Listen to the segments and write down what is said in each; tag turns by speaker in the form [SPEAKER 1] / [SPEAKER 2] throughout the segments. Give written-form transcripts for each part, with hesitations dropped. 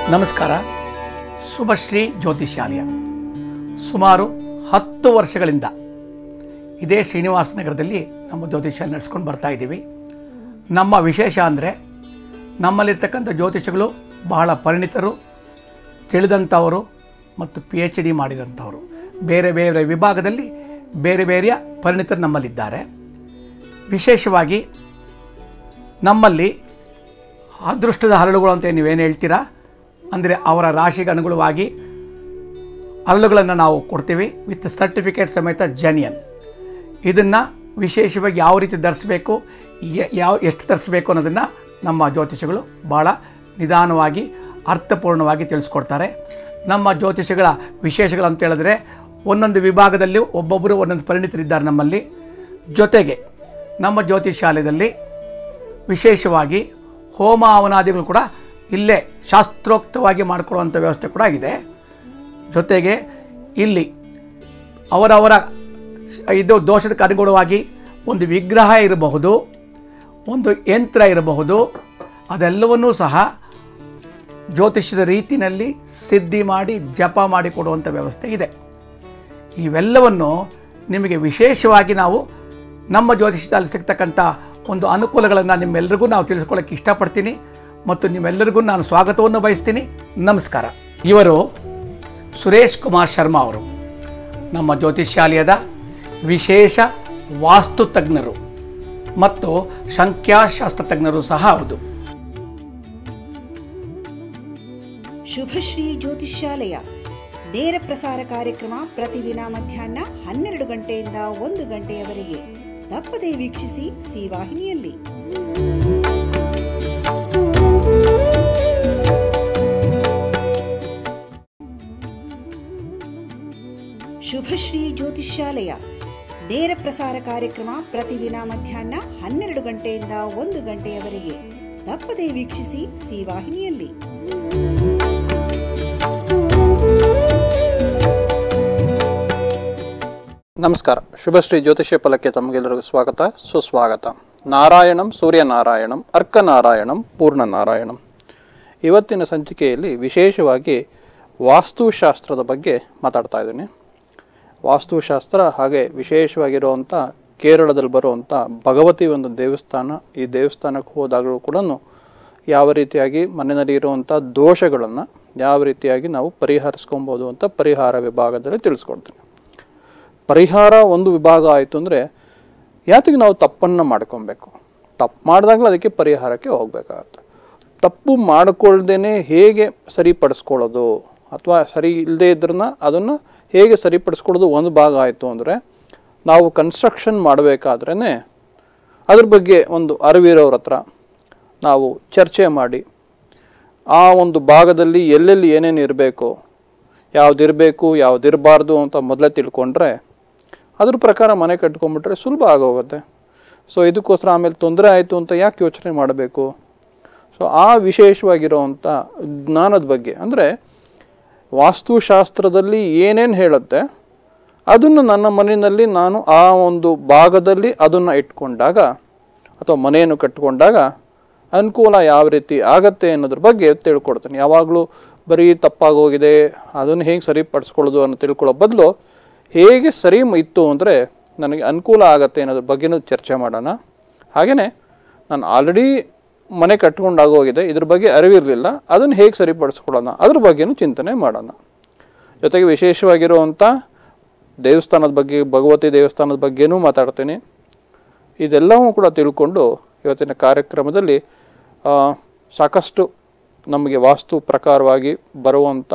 [SPEAKER 1] ನಮಸ್ಕಾರ. ಶುಭಶ್ರೀ ಜ್ಯೋತಿಷ್ಯಾಲಯ ಸುಮಾರು 10 ವರ್ಷಗಳಿಂದ ಇದೇ ಶ್ರೀನಿವಾಸ ನಗರದಲ್ಲಿ ನಮ್ಮ ಜ್ಯೋತಿಷ್ಯಾಲಯ ನಡೆಸ್ಕೊಂಡು ಬರ್ತಾ ಇದ್ದೀವಿ. ನಮ್ಮ ವಿಶೇಷ ಅಂದರೆ ನಮ್ಮಲ್ಲಿರ್ತಕ್ಕಂಥ ಜ್ಯೋತಿಷಗಳು ಬಹಳ ಪರಿಣಿತರು, ತಿಳಿದಂಥವರು ಮತ್ತು PhD ಮಾಡಿದಂಥವರು. ಬೇರೆ ಬೇರೆ ವಿಭಾಗದಲ್ಲಿ ಬೇರೆ ಬೇರೆಯ ಪರಿಣಿತರು ನಮ್ಮಲ್ಲಿದ್ದಾರೆ. ವಿಶೇಷವಾಗಿ ನಮ್ಮಲ್ಲಿ ಅದೃಷ್ಟದ ಹರಳುಗಳು ಅಂತ ನೀವೇನು ಹೇಳ್ತೀರಾ, ಅಂದರೆ ಅವರ ರಾಶಿಗೆ ಅನುಗುಣವಾಗಿ ಹರಳುಗಳನ್ನು ನಾವು ಕೊಡ್ತೀವಿ ವಿತ್ ಸರ್ಟಿಫಿಕೇಟ್ ಸಮೇತ ಜೆನ್ಯನ್. ಇದನ್ನು ವಿಶೇಷವಾಗಿ ಯಾವ ರೀತಿ ಧರಿಸಬೇಕು, ಎಷ್ಟು ಧರಿಸಬೇಕು ಅನ್ನೋದನ್ನು ನಮ್ಮ ಜ್ಯೋತಿಷಗಳು ಭಾಳ ನಿಧಾನವಾಗಿ ಅರ್ಥಪೂರ್ಣವಾಗಿ ತಿಳಿಸ್ಕೊಡ್ತಾರೆ. ನಮ್ಮ ಜ್ಯೋತಿಷಗಳ ವಿಶೇಷಗಳು ಅಂತ ಹೇಳಿದ್ರೆ ಒಂದೊಂದು ವಿಭಾಗದಲ್ಲಿ ಒಬ್ಬೊಬ್ಬರು ಒಂದೊಂದು ಪರಿಣಿತರಿದ್ದಾರೆ ನಮ್ಮಲ್ಲಿ. ಜೊತೆಗೆ ನಮ್ಮ ಜ್ಯೋತಿಷಾಲಯದಲ್ಲಿ ವಿಶೇಷವಾಗಿ ಹೋಮ ಹವನಾದಿಗಳು ಕೂಡ ಇಲ್ಲೇ ಶಾಸ್ತ್ರೋಕ್ತವಾಗಿ ಮಾಡಿಕೊಡುವಂಥ ವ್ಯವಸ್ಥೆ ಕೂಡ ಇದೆ. ಜೊತೆಗೆ ಇಲ್ಲಿ ಅವರವರ ಇದು ದೋಷಕ್ಕೆ ಅನುಗುಣವಾಗಿ ಒಂದು ವಿಗ್ರಹ ಇರಬಹುದು, ಒಂದು ಯಂತ್ರ ಇರಬಹುದು, ಅದೆಲ್ಲವನ್ನೂ ಸಹ ಜ್ಯೋತಿಷ್ಯದ ರೀತಿಯಲ್ಲಿ ಸಿದ್ಧಿ ಮಾಡಿ ಜಪ ಮಾಡಿ ಕೊಡುವಂಥ ವ್ಯವಸ್ಥೆ ಇದೆ. ಇವೆಲ್ಲವನ್ನು ನಿಮಗೆ ವಿಶೇಷವಾಗಿ ನಾವು ನಮ್ಮ ಜ್ಯೋತಿಷ್ಯದಲ್ಲಿ ಸಿಗ್ತಕ್ಕಂಥ ಒಂದು ಅನುಕೂಲಗಳನ್ನು ನಿಮ್ಮೆಲ್ಲರಿಗೂ ನಾವು ತಿಳಿಸ್ಕೊಳ್ಳೋಕ್ಕೆ ಇಷ್ಟಪಡ್ತೀನಿ ಮತ್ತು ನಿಮ್ಮೆಲ್ಲರಿಗೂ ನಾನು ಸ್ವಾಗತವನ್ನು ಬಯಸ್ತೀನಿ. ನಮಸ್ಕಾರ. ಇವರು ಸುರೇಶ್ ಕುಮಾರ್ ಶರ್ಮಾ ಅವರು ನಮ್ಮ ಜ್ಯೋತಿಷ್ಯಾಲಯದ ವಿಶೇಷ ವಾಸ್ತು ತಜ್ಞರು ಮತ್ತು ಸಂಖ್ಯಾಶಾಸ್ತ್ರ ತಜ್ಞರು ಸಹ ಹೌದು.
[SPEAKER 2] ಶುಭಶ್ರೀ ಜ್ಯೋತಿಷ್ಯಾಲಯ ನೇರ ಪ್ರಸಾರ ಕಾರ್ಯಕ್ರಮ ಪ್ರತಿದಿನ ಮಧ್ಯಾಹ್ನ 12 ಗಂಟೆಯಿಂದ 1 ಗಂಟೆಯವರೆಗೆ ತಪ್ಪದೇ ವೀಕ್ಷಿಸಿ ಸಿ ವಾಹಿನಿಯಲ್ಲಿ. ಶುಭಶ್ರೀ ಜ್ಯೋತಿಷ್ಯಾಲಯ ನೇರ ಪ್ರಸಾರ ಕಾರ್ಯಕ್ರಮ ಪ್ರತಿದಿನ ಮಧ್ಯಾಹ್ನ 12 ಗಂಟೆಯಿಂದ 1 ಗಂಟೆಯವರೆಗೆ ತಪ್ಪದೇ ವೀಕ್ಷಿಸಿ ಸಿ ವಾಹಿನಿಯಲ್ಲಿ.
[SPEAKER 3] ನಮಸ್ಕಾರ. ಶುಭಶ್ರೀ ಜ್ಯೋತಿಷ್ಯ ಫಲಕ್ಕೆ ತಮಗೆಲ್ಲರಿಗೂ ಸ್ವಾಗತ, ಸುಸ್ವಾಗತ. ನಾರಾಯಣಂ ಸೂರ್ಯನಾರಾಯಣಂ ಅರ್ಕನಾರಾಯಣಂ ಪೂರ್ಣನಾರಾಯಣಂ. ಇವತ್ತಿನ ಸಂಚಿಕೆಯಲ್ಲಿ ವಿಶೇಷವಾಗಿ ವಾಸ್ತುಶಾಸ್ತ್ರದ ಬಗ್ಗೆ ಮಾತಾಡ್ತಾ ಇದ್ದೀನಿ. ವಾಸ್ತುಶಾಸ್ತ್ರ ಹಾಗೆ ವಿಶೇಷವಾಗಿರುವಂಥ ಕೇರಳದಲ್ಲಿ ಬರುವಂಥ ಭಗವತಿ ಒಂದು ದೇವಸ್ಥಾನ. ಈ ದೇವಸ್ಥಾನಕ್ಕೆ ಹೋದಾಗಲೂ ಕೂಡ ಯಾವ ರೀತಿಯಾಗಿ ಮನೆಯಲ್ಲಿ ಇರುವಂಥ ದೋಷಗಳನ್ನು ಯಾವ ರೀತಿಯಾಗಿ ನಾವು ಪರಿಹರಿಸ್ಕೊಬೋದು ಅಂತ ಪರಿಹಾರ ವಿಭಾಗದಲ್ಲಿ ತಿಳಿಸ್ಕೊಡ್ತೀನಿ. ಪರಿಹಾರ ಒಂದು ವಿಭಾಗ ಆಯಿತು ಅಂದರೆ ಯಾತಿಗೆ ನಾವು ತಪ್ಪನ್ನು ಮಾಡ್ಕೊಬೇಕು, ತಪ್ಪು ಮಾಡಿದಾಗಲೂ ಅದಕ್ಕೆ ಪರಿಹಾರಕ್ಕೆ ಹೋಗಬೇಕಾಗತ್ತೆ. ತಪ್ಪು ಮಾಡಿಕೊಳ್ದೇ ಹೇಗೆ ಸರಿಪಡಿಸ್ಕೊಳ್ಳೋದು ಅಥವಾ ಸರಿ ಇಲ್ಲದೇ ಇದ್ರನ್ನ ಅದನ್ನು ಹೇಗೆ ಸರಿಪಡಿಸ್ಕೊಳ್ಳೋದು ಒಂದು ಭಾಗ ಆಯಿತು ಅಂದರೆ, ನಾವು ಕನ್ಸ್ಟ್ರಕ್ಷನ್ ಮಾಡಬೇಕಾದ್ರೇ ಅದ್ರ ಬಗ್ಗೆ ಒಂದು ಅರಿವಿರೋರ ಹತ್ರ ನಾವು ಚರ್ಚೆ ಮಾಡಿ ಆ ಒಂದು ಭಾಗದಲ್ಲಿ ಎಲ್ಲೆಲ್ಲಿ ಏನೇನು ಇರಬೇಕು, ಯಾವುದಿರಬೇಕು ಯಾವುದಿರಬಾರ್ದು ಅಂತ ಮೊದಲೇ ತಿಳ್ಕೊಂಡ್ರೆ ಅದ್ರ ಪ್ರಕಾರ ಮನೆ ಕಟ್ಕೊಂಡ್ಬಿಟ್ರೆ ಸುಲಭ ಆಗೋಗುತ್ತೆ. ಸೊ ಇದಕ್ಕೋಸ್ಕರ ಆಮೇಲೆ ತೊಂದರೆ ಆಯಿತು ಅಂತ ಯಾಕೆ ಯೋಚನೆ ಮಾಡಬೇಕು. ಸೊ ಆ ವಿಶೇಷವಾಗಿರೋವಂಥ ಜ್ಞಾನದ ಬಗ್ಗೆ ಅಂದರೆ ವಾಸ್ತುಶಾಸ್ತ್ರದಲ್ಲಿ ಏನೇನು ಹೇಳುತ್ತೆ ಅದನ್ನು ನನ್ನ ಮನೆಯಲ್ಲಿ ನಾನು ಆ ಒಂದು ಭಾಗದಲ್ಲಿ ಅದನ್ನು ಇಟ್ಕೊಂಡಾಗ ಅಥವಾ ಮನೆಯನ್ನು ಕಟ್ಕೊಂಡಾಗ ಅನುಕೂಲ ಯಾವ ರೀತಿ ಆಗತ್ತೆ ಅನ್ನೋದ್ರ ಬಗ್ಗೆ ತಿಳ್ಕೊಡ್ತೀನಿ. ಯಾವಾಗಲೂ ಬರೀ ತಪ್ಪಾಗೋಗಿದೆ ಅದನ್ನು ಹೇಗೆ ಸರಿಪಡಿಸ್ಕೊಳ್ಳೋದು ಅನ್ನೋ ತಿಳ್ಕೊಳ್ಳೋ ಬದಲು ಹೇಗೆ ಸರಿ ಇತ್ತು ಅಂದರೆ ನನಗೆ ಅನುಕೂಲ ಆಗತ್ತೆ ಅನ್ನೋದ್ರ ಬಗ್ಗೆನೂ ಚರ್ಚೆ ಮಾಡೋಣ. ಹಾಗೆಯೇ ನಾನು ಆಲ್ರೆಡಿ ಮನೆ ಕಟ್ಕೊಂಡಾಗೋಗಿದೆ, ಇದ್ರ ಬಗ್ಗೆ ಅರಿವಿರಲಿಲ್ಲ, ಅದನ್ನು ಹೇಗೆ ಸರಿಪಡಿಸ್ಕೊಳ್ಳೋಣ ಅದ್ರ ಬಗ್ಗೆನೂ ಚಿಂತನೆ ಮಾಡೋಣ. ಜೊತೆಗೆ ವಿಶೇಷವಾಗಿರುವಂಥ ದೇವಸ್ಥಾನದ ಬಗ್ಗೆ, ಭಗವತಿ ದೇವಸ್ಥಾನದ ಬಗ್ಗೆನೂ ಮಾತಾಡ್ತೀನಿ. ಇದೆಲ್ಲವೂ ಕೂಡ ತಿಳ್ಕೊಂಡು ಇವತ್ತಿನ ಕಾರ್ಯಕ್ರಮದಲ್ಲಿ ಸಾಕಷ್ಟು ನಮಗೆ ವಾಸ್ತು ಪ್ರಕಾರವಾಗಿ ಬರುವಂಥ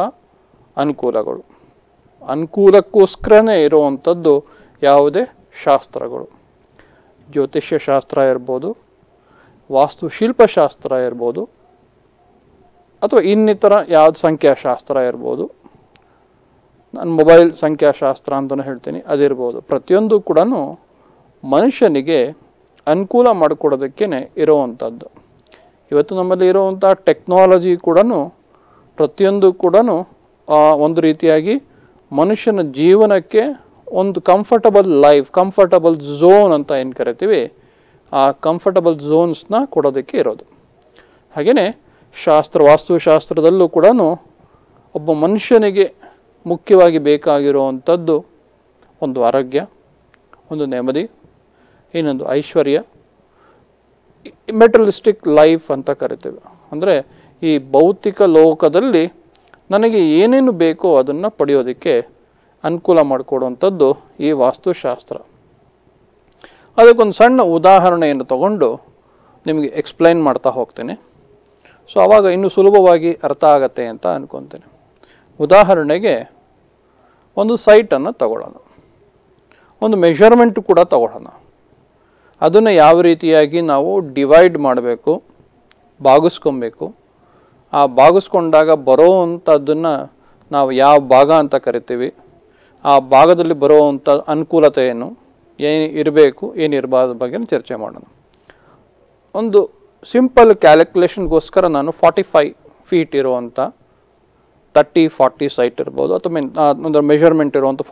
[SPEAKER 3] ಅನುಕೂಲಕ್ಕೋಸ್ಕರನೇ ಇರುವಂಥದ್ದು ಯಾವುದೇ ಶಾಸ್ತ್ರಗಳು, ಜ್ಯೋತಿಷ್ಯ ಶಾಸ್ತ್ರ ಇರ್ಬೋದು, ವಾಸ್ತುಶಿಲ್ಪಶಾಸ್ತ್ರ ಇರ್ಬೋದು, ಅಥವಾ ಇನ್ನಿತರ ಯಾವುದು ಸಂಖ್ಯಾಶಾಸ್ತ್ರ ಇರ್ಬೋದು, ನಾನು ಮೊಬೈಲ್ ಸಂಖ್ಯಾಶಾಸ್ತ್ರ ಅಂತಲೂ ಹೇಳ್ತೀನಿ, ಅದಿರ್ಬೋದು. ಪ್ರತಿಯೊಂದು ಕೂಡ ಮನುಷ್ಯನಿಗೆ ಅನುಕೂಲ ಮಾಡಿಕೊಡೋದಕ್ಕೇ ಇರುವಂಥದ್ದು. ಇವತ್ತು ನಮ್ಮಲ್ಲಿ ಇರುವಂಥ ಟೆಕ್ನಾಲಜಿ ಕೂಡ ಪ್ರತಿಯೊಂದು ಕೂಡ ಒಂದು ರೀತಿಯಾಗಿ ಮನುಷ್ಯನ ಜೀವನಕ್ಕೆ ಒಂದು ಕಂಫರ್ಟಬಲ್ ಲೈಫ್, ಕಂಫರ್ಟಬಲ್ ಝೋನ್ ಅಂತ ಏನು ಕರಿತೀವಿ, ಆ ಕಂಫರ್ಟಬಲ್ ಝೋನ್ಸ್ನ ಕೊಡೋದಕ್ಕೆ ಇರೋದು. ಹಾಗೆಯೇ ವಾಸ್ತುಶಾಸ್ತ್ರದಲ್ಲೂ ಕೂಡ ಒಬ್ಬ ಮನುಷ್ಯನಿಗೆ ಮುಖ್ಯವಾಗಿ ಬೇಕಾಗಿರುವಂಥದ್ದು ಒಂದು ಆರೋಗ್ಯ, ಒಂದು ನೆಮ್ಮದಿ, ಇನ್ನೊಂದು ಐಶ್ವರ್ಯ, ಮೆಟೀರಿಯಲಿಸ್ಟಿಕ್ ಲೈಫ್ ಅಂತ ಕರಿತೇವೆ. ಅಂದರೆ ಈ ಭೌತಿಕ ಲೋಕದಲ್ಲಿ ನನಗೆ ಏನೇನು ಬೇಕೋ ಅದನ್ನು ಪಡೆಯೋದಕ್ಕೆ ಅನುಕೂಲ ಮಾಡಿಕೊಡುವಂಥದ್ದು ಈ ವಾಸ್ತುಶಾಸ್ತ್ರ. ಅದಕ್ಕೊಂದು ಸಣ್ಣ ಉದಾಹರಣೆಯನ್ನು ತಗೊಂಡು ನಿಮಗೆ ಎಕ್ಸ್ಪ್ಲೈನ್ ಮಾಡ್ತಾ ಹೋಗ್ತೇನೆ. ಸೊ ಆವಾಗ ಇನ್ನೂ ಸುಲಭವಾಗಿ ಅರ್ಥ ಆಗತ್ತೆ ಅಂತ ಅಂದ್ಕೊತೇನೆ. ಉದಾಹರಣೆಗೆ ಒಂದು ಸೈಟನ್ನು ತಗೊಳ್ಳೋಣ, ಒಂದು ಮೆಷರ್ಮೆಂಟ್ ಕೂಡ ತಗೊಳ್ಳೋಣ. ಅದನ್ನು ಯಾವ ರೀತಿಯಾಗಿ ನಾವು ಡಿವೈಡ್ ಮಾಡಬೇಕು, ಭಾಗಿಸ್ಕೊಬೇಕು, ಆ ಭಾಗಿಸ್ಕೊಂಡಾಗ ಬರೋವಂಥದ್ದನ್ನು ನಾವು ಯಾವ ಭಾಗ ಅಂತ ಕರಿತೀವಿ, ಆ ಭಾಗದಲ್ಲಿ ಬರುವಂಥ ಅನುಕೂಲತೆ ಏನು ಇರಬೇಕು, ಏನಿರಬಾರ್ದು ಬಗ್ಗೆ ಚರ್ಚೆ ಮಾಡೋಣ. ಒಂದು ಸಿಂಪಲ್ ಕ್ಯಾಲ್ಕುಲೇಷನ್ಗೋಸ್ಕರ ನಾನು 45 ಫೀಟ್ ಇರುವಂಥ 30-40 ಸೈಟ್ ಇರ್ಬೋದು, ಅಥವಾ ಒಂದು ಮೆಷರ್ಮೆಂಟ್ ಇರುವಂಥ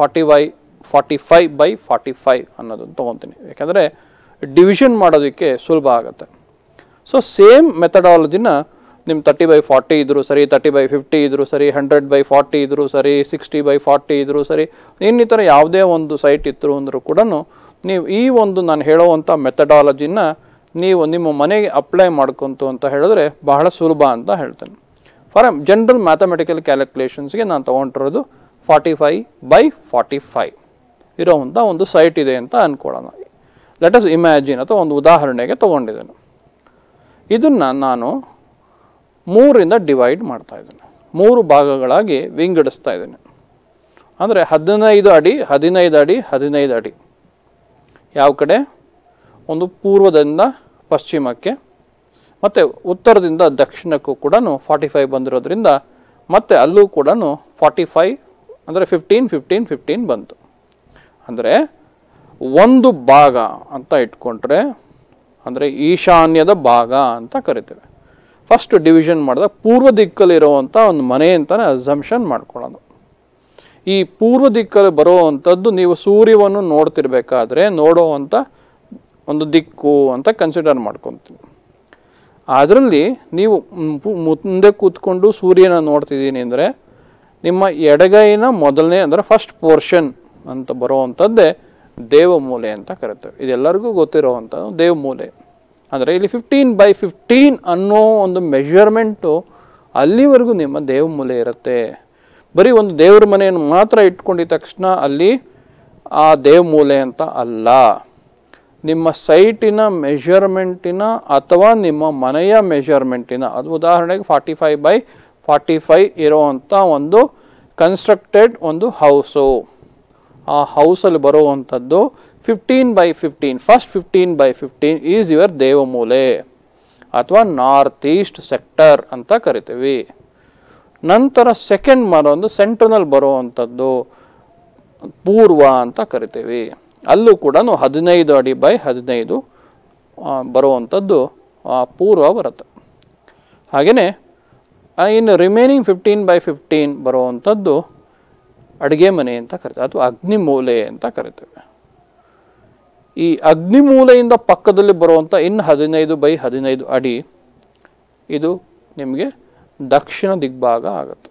[SPEAKER 3] 45/45 ಅನ್ನೋದನ್ನು ತೊಗೊತೀನಿ. ಯಾಕಂದರೆ ಡಿವಿಷನ್ ಮಾಡೋದಕ್ಕೆ ಸುಲಭ ಆಗುತ್ತೆ. ಸೊ ಸೇಮ್ ಮೆಥಡಾಲಜಿನ ನಿಮ್ಮ 30/40 ಇದ್ರೂ ಸರಿ, 30/50 ಇದ್ರೂ ಸರಿ, 100/40 ಇದ್ರೂ ಸರಿ, 60/40 ಇದ್ರೂ ಸರಿ, ಇನ್ನಿತರ ಯಾವುದೇ ಒಂದು ಸೈಟ್ ಇತ್ತು ಅಂದರೂ ಕೂಡ ನೀವು ಈ ಒಂದು ನಾನು ಹೇಳುವಂಥ ಮೆಥಡಾಲಜಿನ ನೀವು ನಿಮ್ಮ ಮನೆಗೆ ಅಪ್ಲೈ ಮಾಡ್ಕೊಂತು ಅಂತ ಹೇಳಿದ್ರೆ ಬಹಳ ಸುಲಭ ಅಂತ ಹೇಳ್ತೇನೆ. ಫಾರ್ ಜನರಲ್ ಮ್ಯಾಥಮೆಟಿಕಲ್ ಕ್ಯಾಲ್ಕುಲೇಷನ್ಸ್ಗೆ ನಾನು ತೊಗೊಂಡಿರೋದು 45/45 ಇರೋವಂಥ ಒಂದು ಸೈಟ್ ಇದೆ ಅಂತ ಅಂದ್ಕೊಳ್ಳೋಣ. ಲೆಟ್ ಅಸ್ ಇಮ್ಯಾಜಿನ್, ಅಥವಾ ಒಂದು ಉದಾಹರಣೆಗೆ ತೊಗೊಂಡಿದ್ದೇನೆ. ಇದನ್ನು ನಾನು 3ರಿಂದ ಡಿವೈಡ್ ಮಾಡ್ತಾ ಇದ್ದೇನೆ, 3 ಭಾಗಗಳಾಗಿ ವಿಂಗಡಿಸ್ತಾ ಇದ್ದೇನೆ. ಅಂದರೆ 15 ಅಡಿ 15 ಅಡಿ 15 ಅಡಿ. ಯಾವ ಕಡೆ? ಒಂದು ಪೂರ್ವದಿಂದ ಪಶ್ಚಿಮಕ್ಕೆ ಮತ್ತು ಉತ್ತರದಿಂದ ದಕ್ಷಿಣಕ್ಕೂ ಕೂಡ 45 ಬಂದಿರೋದ್ರಿಂದ ಮತ್ತು ಅಲ್ಲೂ ಕೂಡ 45 ಅಂದರೆ 15 ಬಂತು. ಅಂದರೆ ಒಂದು ಭಾಗ ಅಂತ ಇಟ್ಕೊಂಡ್ರೆ, ಅಂದರೆ ಈಶಾನ್ಯದ ಭಾಗ ಅಂತ ಕರಿತೇವೆ. ಫಸ್ಟ್ ಡಿವಿಷನ್ ಮಾಡಿದಾಗ ಪೂರ್ವ ದಿಕ್ಕಲ್ಲಿರುವಂಥ ಒಂದು ಮನೆ ಅಂತಲೇ ಅಸಂಪ್ಷನ್ ಮಾಡ್ಕೊಳ್ಳೋಣ. ಈ ಪೂರ್ವ ದಿಕ್ಕಲ್ಲಿ ಬರುವಂಥದ್ದು ನೀವು ಸೂರ್ಯವನ್ನು ನೋಡ್ತಿರ್ಬೇಕಾದ್ರೆ ನೋಡುವಂಥ ಒಂದು ದಿಕ್ಕು ಅಂತ ಕನ್ಸಿಡರ್ ಮಾಡ್ಕೊತೀನಿ. ಅದರಲ್ಲಿ ನೀವು ಮುಂದೆ ಕೂತ್ಕೊಂಡು ಸೂರ್ಯನ ನೋಡ್ತಿದ್ದೀನಿ ಅಂದರೆ ನಿಮ್ಮ ಎಡಗೈನ ಮೊದಲನೇ ಅಂದರೆ ಫಸ್ಟ್ ಪೋರ್ಷನ್ ಅಂತ ಬರುವಂಥದ್ದೇ ದೇವಮೂಲೆ ಅಂತ ಕರಿತೇವೆ. ಇದೆಲ್ಲರಿಗೂ ಗೊತ್ತಿರುವಂಥದ್ದು ದೇವಮೂಲೆ. ಅಂದರೆ ಇಲ್ಲಿ 15/15 ಅನ್ನೋ ಒಂದು ಮೆಷರ್ಮೆಂಟು ಅಲ್ಲಿವರೆಗೂ ನಿಮ್ಮ ದೇವಮೂಲೆ ಇರುತ್ತೆ. ಬರೀ ಒಂದು ದೇವ್ರ ಮನೆಯನ್ನು ಮಾತ್ರ ಇಟ್ಕೊಂಡಿದ್ದ ತಕ್ಷಣ ಅಲ್ಲಿ ಆ ದೇವಮೂಲೆ ಅಂತ ಅಲ್ಲ. ನಿಮ್ಮ ಸೈಟಿನ ಮೆಷರ್ಮೆಂಟಿನ ಅಥವಾ ನಿಮ್ಮ ಮನೆಯ ಮೆಷರ್ಮೆಂಟಿನ, ಅದು ಉದಾಹರಣೆಗೆ 45/45 ಇರುವಂಥ ಒಂದು ಕನ್ಸ್ಟ್ರಕ್ಟೆಡ್ ಒಂದು ಹೌಸು, ಆ ಹೌಸಲ್ಲಿ ಬರುವಂಥದ್ದು 15/15, ಫಸ್ಟ್ 15/15 ಈಸ್ ಯುವರ್ ದೇವಮೂಲೆ ಅಥವಾ ನಾರ್ತ್ ಈಸ್ಟ್ ಸೆಕ್ಟರ್ ಅಂತ ಕರಿತೀವಿ. ನಂತರ ಸೆಕೆಂಡ್ ಒಂದು ಸೆಂಟ್ರನಲ್ಲಿ ಬರುವಂಥದ್ದು ಪೂರ್ವ ಅಂತ ಕರಿತೀವಿ. ಅಲ್ಲೂ ಕೂಡ 15 ಅಡಿ/15 ಬರುವಂಥದ್ದು ಪೂರ್ವ ಬರುತ್ತೆ. ಹಾಗೆಯೇ ಇನ್ನು ರಿಮೈನಿಂಗ್ 15/15 ಬರುವಂಥದ್ದು ಅಡುಗೆ ಮನೆ ಅಂತ ಕರಿತೇವೆ ಅಥವಾ ಅಗ್ನಿಮೂಲೆ ಅಂತ ಕರಿತೇವೆ. ಈ ಅಗ್ನಿಮೂಲೆಯಿಂದ ಪಕ್ಕದಲ್ಲಿ ಬರುವಂಥ ಇನ್ನು 15/15 ಅಡಿ ಇದು ನಿಮಗೆ ದಕ್ಷಿಣ ದಿಗ್ಭಾಗ ಆಗುತ್ತೆ.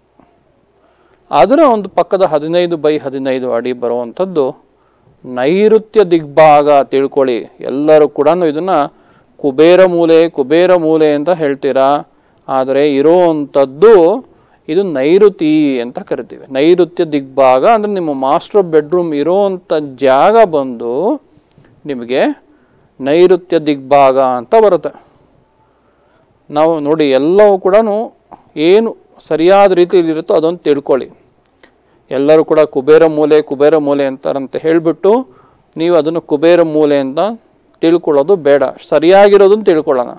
[SPEAKER 3] ಅದರ ಒಂದು ಪಕ್ಕದ 15/15 ಅಡಿ ಬರುವಂಥದ್ದು ನೈಋತ್ಯ ದಿಗ್ಭಾಗ ತಿಳ್ಕೊಳ್ಳಿ. ಎಲ್ಲರೂ ಕೂಡ ಇದನ್ನು ಕುಬೇರ ಮೂಲೆ ಅಂತ ಹೇಳ್ತೀರಾ, ಆದರೆ ಇರೋವಂಥದ್ದು ಇದು ನೈಋತಿ ಅಂತ ಕರಿತೀವಿ. ನೈಋತ್ಯ ದಿಗ್ಭಾಗ ಅಂದರೆ ನಿಮ್ಮ ಮಾಸ್ಟರ್ ಬೆಡ್ರೂಮ್ ಇರೋವಂಥ ಜಾಗ ಬಂದು ನಿಮಗೆ ನೈಋತ್ಯ ದಿಗ್ಭಾಗ ಅಂತ ಬರುತ್ತೆ. ನಾವು ನೋಡಿ ಎಲ್ಲವೂ ಕೂಡ ಏನು ಸರಿಯಾದ ರೀತಿಯಲ್ಲಿ ಇರುತ್ತೋ ಅದನ್ನು ತಿಳ್ಕೊಳ್ಳಿ. ಎಲ್ಲರೂ ಕೂಡ ಕುಬೇರ ಮೂಲೆ ಅಂತಾರಂತ ಹೇಳಿಬಿಟ್ಟು ನೀವು ಅದನ್ನು ಕುಬೇರ ಮೂಲೆ ಅಂತ ತಿಳ್ಕೊಳ್ಳೋದು ಬೇಡ, ಸರಿಯಾಗಿರೋದನ್ನು ತಿಳ್ಕೊಳ್ಳೋಣ.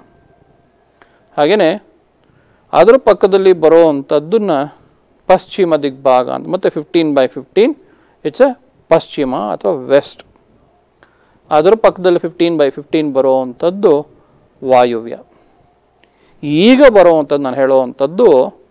[SPEAKER 3] ಹಾಗೆಯೇ ಅದರ ಪಕ್ಕದಲ್ಲಿ ಬರೋವಂಥದ್ದನ್ನು ಪಶ್ಚಿಮ ದಿಗ್ಭಾಗ ಅಂತ, ಮತ್ತು 15/15 ಇಟ್ಸ್ ಎ ಪಶ್ಚಿಮ ಅಥವಾ ವೆಸ್ಟ್. ಅದರ ಪಕ್ಕದಲ್ಲಿ 15/15 ಬರುವಂಥದ್ದು ವಾಯುವ್ಯ. ಈಗ ಬರುವಂಥದ್ದು ನಾನು ಹೇಳುವಂಥದ್ದು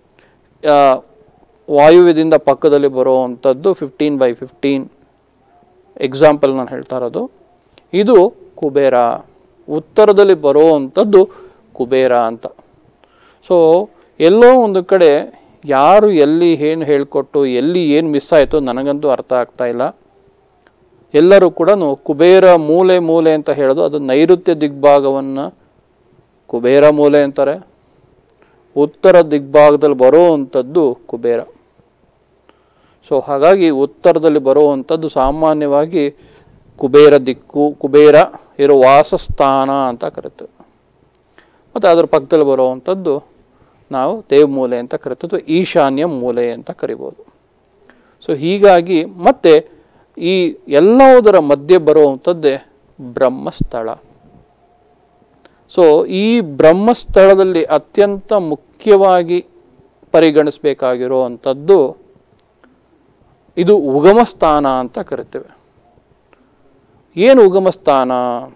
[SPEAKER 3] ವಾಯುವ್ಯದಿಂದ ಪಕ್ಕದಲ್ಲಿ ಬರುವಂಥದ್ದು 15/15 ಎಕ್ಸಾಂಪಲ್ ನಾನು ಹೇಳ್ತಾ ಇರೋದು. ಇದು ಕುಬೇರ. ಉತ್ತರದಲ್ಲಿ ಬರುವಂಥದ್ದು ಕುಬೇರ ಅಂತ. ಸೊ ಎಲ್ಲೋ ಒಂದು ಕಡೆ ಯಾರು ಎಲ್ಲಿ ಏನು ಹೇಳಿಕೊಟ್ಟು ಎಲ್ಲಿ ಏನು ಮಿಸ್ ಆಯಿತು ನನಗಂತೂ ಅರ್ಥ ಆಗ್ತಾ ಇಲ್ಲ. ಎಲ್ಲರೂ ಕೂಡ ಕುಬೇರ ಮೂಲೆ ಮೂಲೆ ಅಂತ ಹೇಳೋದು, ಅದು ನೈಋತ್ಯ ದಿಗ್ಭಾಗವನ್ನು ಕುಬೇರ ಮೂಲೆ ಅಂತಾರೆ, ಉತ್ತರ ದಿಗ್ಭಾಗದಲ್ಲಿ ಬರುವಂಥದ್ದು ಕುಬೇರ. ಸೊ ಹಾಗಾಗಿ ಉತ್ತರದಲ್ಲಿ ಬರುವಂಥದ್ದು ಸಾಮಾನ್ಯವಾಗಿ ಕುಬೇರ ದಿಕ್ಕು, ಕುಬೇರ ಇರೋ ವಾಸಸ್ಥಾನ ಅಂತ ಕರಿತೇವೆ. ಮತ್ತು ಅದರ ಪಕ್ಕದಲ್ಲಿ ಬರುವಂಥದ್ದು ನಾವು ದೇವಮೂಲೆ ಅಂತ ಕರಿತೀವಿ, ಅಥವಾ ಈಶಾನ್ಯ ಮೂಲೆ ಅಂತ ಕರಿಬೋದು. ಸೊ ಹೀಗಾಗಿ ಮತ್ತೆ ಈ ಎಲ್ಲವುದರ ಮಧ್ಯೆ ಬರುವಂಥದ್ದೇ ಬ್ರಹ್ಮಸ್ಥಳ. ಸೊ ಈ ಬ್ರಹ್ಮಸ್ಥಳದಲ್ಲಿ ಅತ್ಯಂತ ಮುಖ್ಯವಾಗಿ ಪರಿಗಣಿಸಬೇಕಾಗಿರುವಂಥದ್ದು ಇದು ಉಗಮ ಸ್ಥಾನ ಅಂತ ಕರಿತೇವೆ. ಏನು ಉಗಮ ಸ್ಥಾನ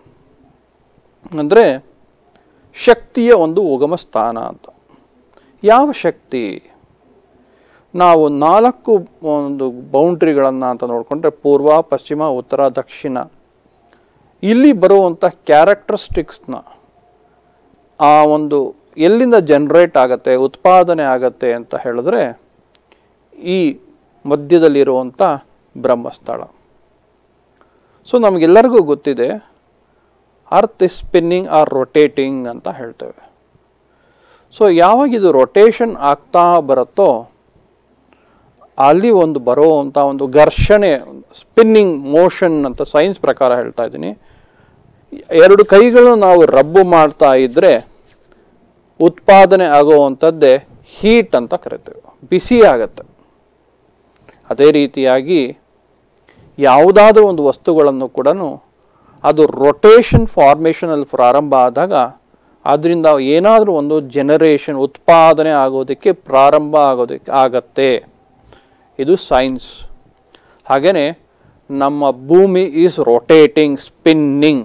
[SPEAKER 3] ಅಂದರೆ ಶಕ್ತಿಯ ಒಂದು ಉಗಮ ಸ್ಥಾನ ಅಂತ. ಯಾವ ಶಕ್ತಿ? ನಾವು 4 ಒಂದು ಬೌಂಡ್ರಿಗಳನ್ನು ಅಂತ ನೋಡಿಕೊಂಡ್ರೆ ಪೂರ್ವ, ಪಶ್ಚಿಮ, ಉತ್ತರ, ದಕ್ಷಿಣ, ಇಲ್ಲಿ ಬರುವಂಥ ಕ್ಯಾರೆಕ್ಟರಿಸ್ಟಿಕ್ಸ್ನ ಆ ಒಂದು ಎಲ್ಲಿಂದ ಜನರೇಟ್ ಆಗತ್ತೆ, ಉತ್ಪಾದನೆ ಆಗತ್ತೆ ಅಂತ ಹೇಳಿದ್ರೆ ಈ ಮಧ್ಯದಲ್ಲಿರುವಂಥ ಬ್ರಹ್ಮಸ್ಥಳ. ಸೊ ನಮಗೆಲ್ಲರಿಗೂ ಗೊತ್ತಿದೆ, earth is spinning or rotating ಅಂತ ಹೇಳ್ತೇವೆ. ಸೊ ಯಾವಾಗ ಇದು ರೊಟೇಷನ್ ಆಗ್ತಾ ಬರುತ್ತೋ ಅಲ್ಲಿ ಒಂದು ಬರುವಂಥ ಒಂದು ಘರ್ಷಣೆ, ಸ್ಪಿನ್ನಿಂಗ್ ಮೋಷನ್ ಅಂತ ಸೈನ್ಸ್ ಪ್ರಕಾರ ಹೇಳ್ತಾ ಇದ್ದೀನಿ. 2 ಕೈಗಳನ್ನು ನಾವು ರಬ್ಬು ಮಾಡ್ತಾ ಇದ್ದರೆ ಉತ್ಪಾದನೆ ಆಗುವಂಥದ್ದೇ ಹೀಟ್ ಅಂತ ಕರಿತೇವೆ, ಬಿಸಿ ಆಗತ್ತೆ. ಅದೇ ರೀತಿಯಾಗಿ ಯಾವುದಾದ್ರೂ ಒಂದು ವಸ್ತುಗಳನ್ನು ಕೂಡ ಅದು ರೊಟೇಷನ್ ಫಾರ್ಮೇಷನಲ್ಲಿ ಪ್ರಾರಂಭ ಆದಾಗ ಅದರಿಂದ ಏನಾದರೂ ಒಂದು ಜನರೇಷನ್, ಉತ್ಪಾದನೆ ಆಗೋದಕ್ಕೆ ಪ್ರಾರಂಭ ಆಗತ್ತೆ. ಇದು ಸೈನ್ಸ್. ಹಾಗೆಯೇ ನಮ್ಮ ಭೂಮಿ ಈಸ್ ರೊಟೇಟಿಂಗ್, ಸ್ಪಿನ್ನಿಂಗ್.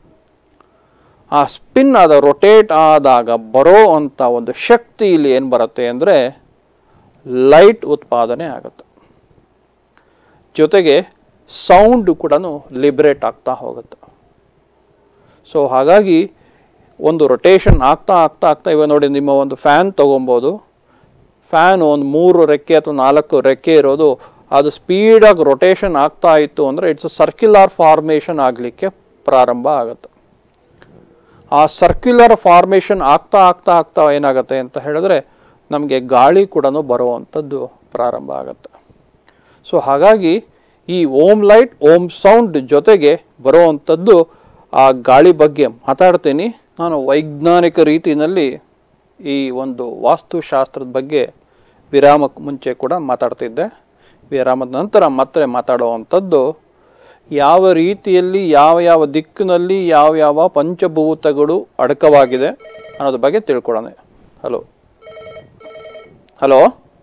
[SPEAKER 3] ಆ ಸ್ಪಿನ್ ಆದ ರೊಟೇಟ್ ಆದಾಗ ಬರೋ ಅಂಥ ಒಂದು ಶಕ್ತಿ ಇಲ್ಲಿ ಏನು ಬರುತ್ತೆ ಅಂದರೆ ಲೈಟ್ ಉತ್ಪಾದನೆ ಆಗುತ್ತೆ. ಜೊತೆಗೆ ಸೌಂಡ್ ಕೂಡ ಲಿಬರೇಟ್ ಆಗ್ತಾ ಹೋಗುತ್ತೆ. ಸೊ ಹಾಗಾಗಿ ಒಂದು ರೊಟೇಷನ್ ಆಗ್ತಾ ಆಗ್ತಾ ಆಗ್ತಾ ಇವಾಗ ನೋಡಿ, ನಿಮ್ಮ ಒಂದು ಫ್ಯಾನ್ ತೊಗೊಬೋದು. ಫ್ಯಾನ್ ಒಂದು 3 ರೆಕ್ಕೆ ಅಥವಾ 4 ರೆಕ್ಕೆ ಇರೋದು, ಅದು ಸ್ಪೀಡಾಗಿ ರೊಟೇಷನ್ ಆಗ್ತಾ ಇತ್ತು ಅಂದರೆ ಇಟ್ಸ್ ಸರ್ಕ್ಯುಲರ್ ಫಾರ್ಮೇಷನ್ ಆಗಲಿಕ್ಕೆ ಪ್ರಾರಂಭ ಆಗುತ್ತೆ. ಆ ಸರ್ಕ್ಯುಲರ್ ಫಾರ್ಮೇಷನ್ ಆಗ್ತಾ ಆಗ್ತಾ ಆಗ್ತಾ ಏನಾಗುತ್ತೆ ಅಂತ ಹೇಳಿದ್ರೆ ನಮಗೆ ಗಾಳಿ ಕೂಡ ಬರುವಂಥದ್ದು ಪ್ರಾರಂಭ ಆಗುತ್ತೆ. ಸೊ ಹಾಗಾಗಿ ಈ ಓಮ್ ಲೈಟ್, ಓಮ್ ಸೌಂಡ್ ಜೊತೆಗೆ ಬರುವಂಥದ್ದು ಆ ಗಾಳಿ ಬಗ್ಗೆ ಮಾತಾಡ್ತೀನಿ. ನಾನು ವೈಜ್ಞಾನಿಕ ರೀತಿಯಲ್ಲಿ ಈ ಒಂದು ವಾಸ್ತುಶಾಸ್ತ್ರದ ಬಗ್ಗೆ ವಿರಾಮಕ್ಕೆ ಮುಂಚೆ ಕೂಡ ಮಾತಾಡ್ತಿದ್ದೆ. ವಿರಾಮದ ನಂತರ ಮತ್ತೆ ಮಾತಾಡುವಂಥದ್ದು ಯಾವ ರೀತಿಯಲ್ಲಿ ಯಾವ ದಿಕ್ಕಿನಲ್ಲಿ ಯಾವ ಪಂಚಭೂತಗಳು ಅಡಕವಾಗಿದೆ ಅನ್ನೋದ್ರ ಬಗ್ಗೆ ತಿಳ್ಕೊಳ್ಳೋಣ. Hello hello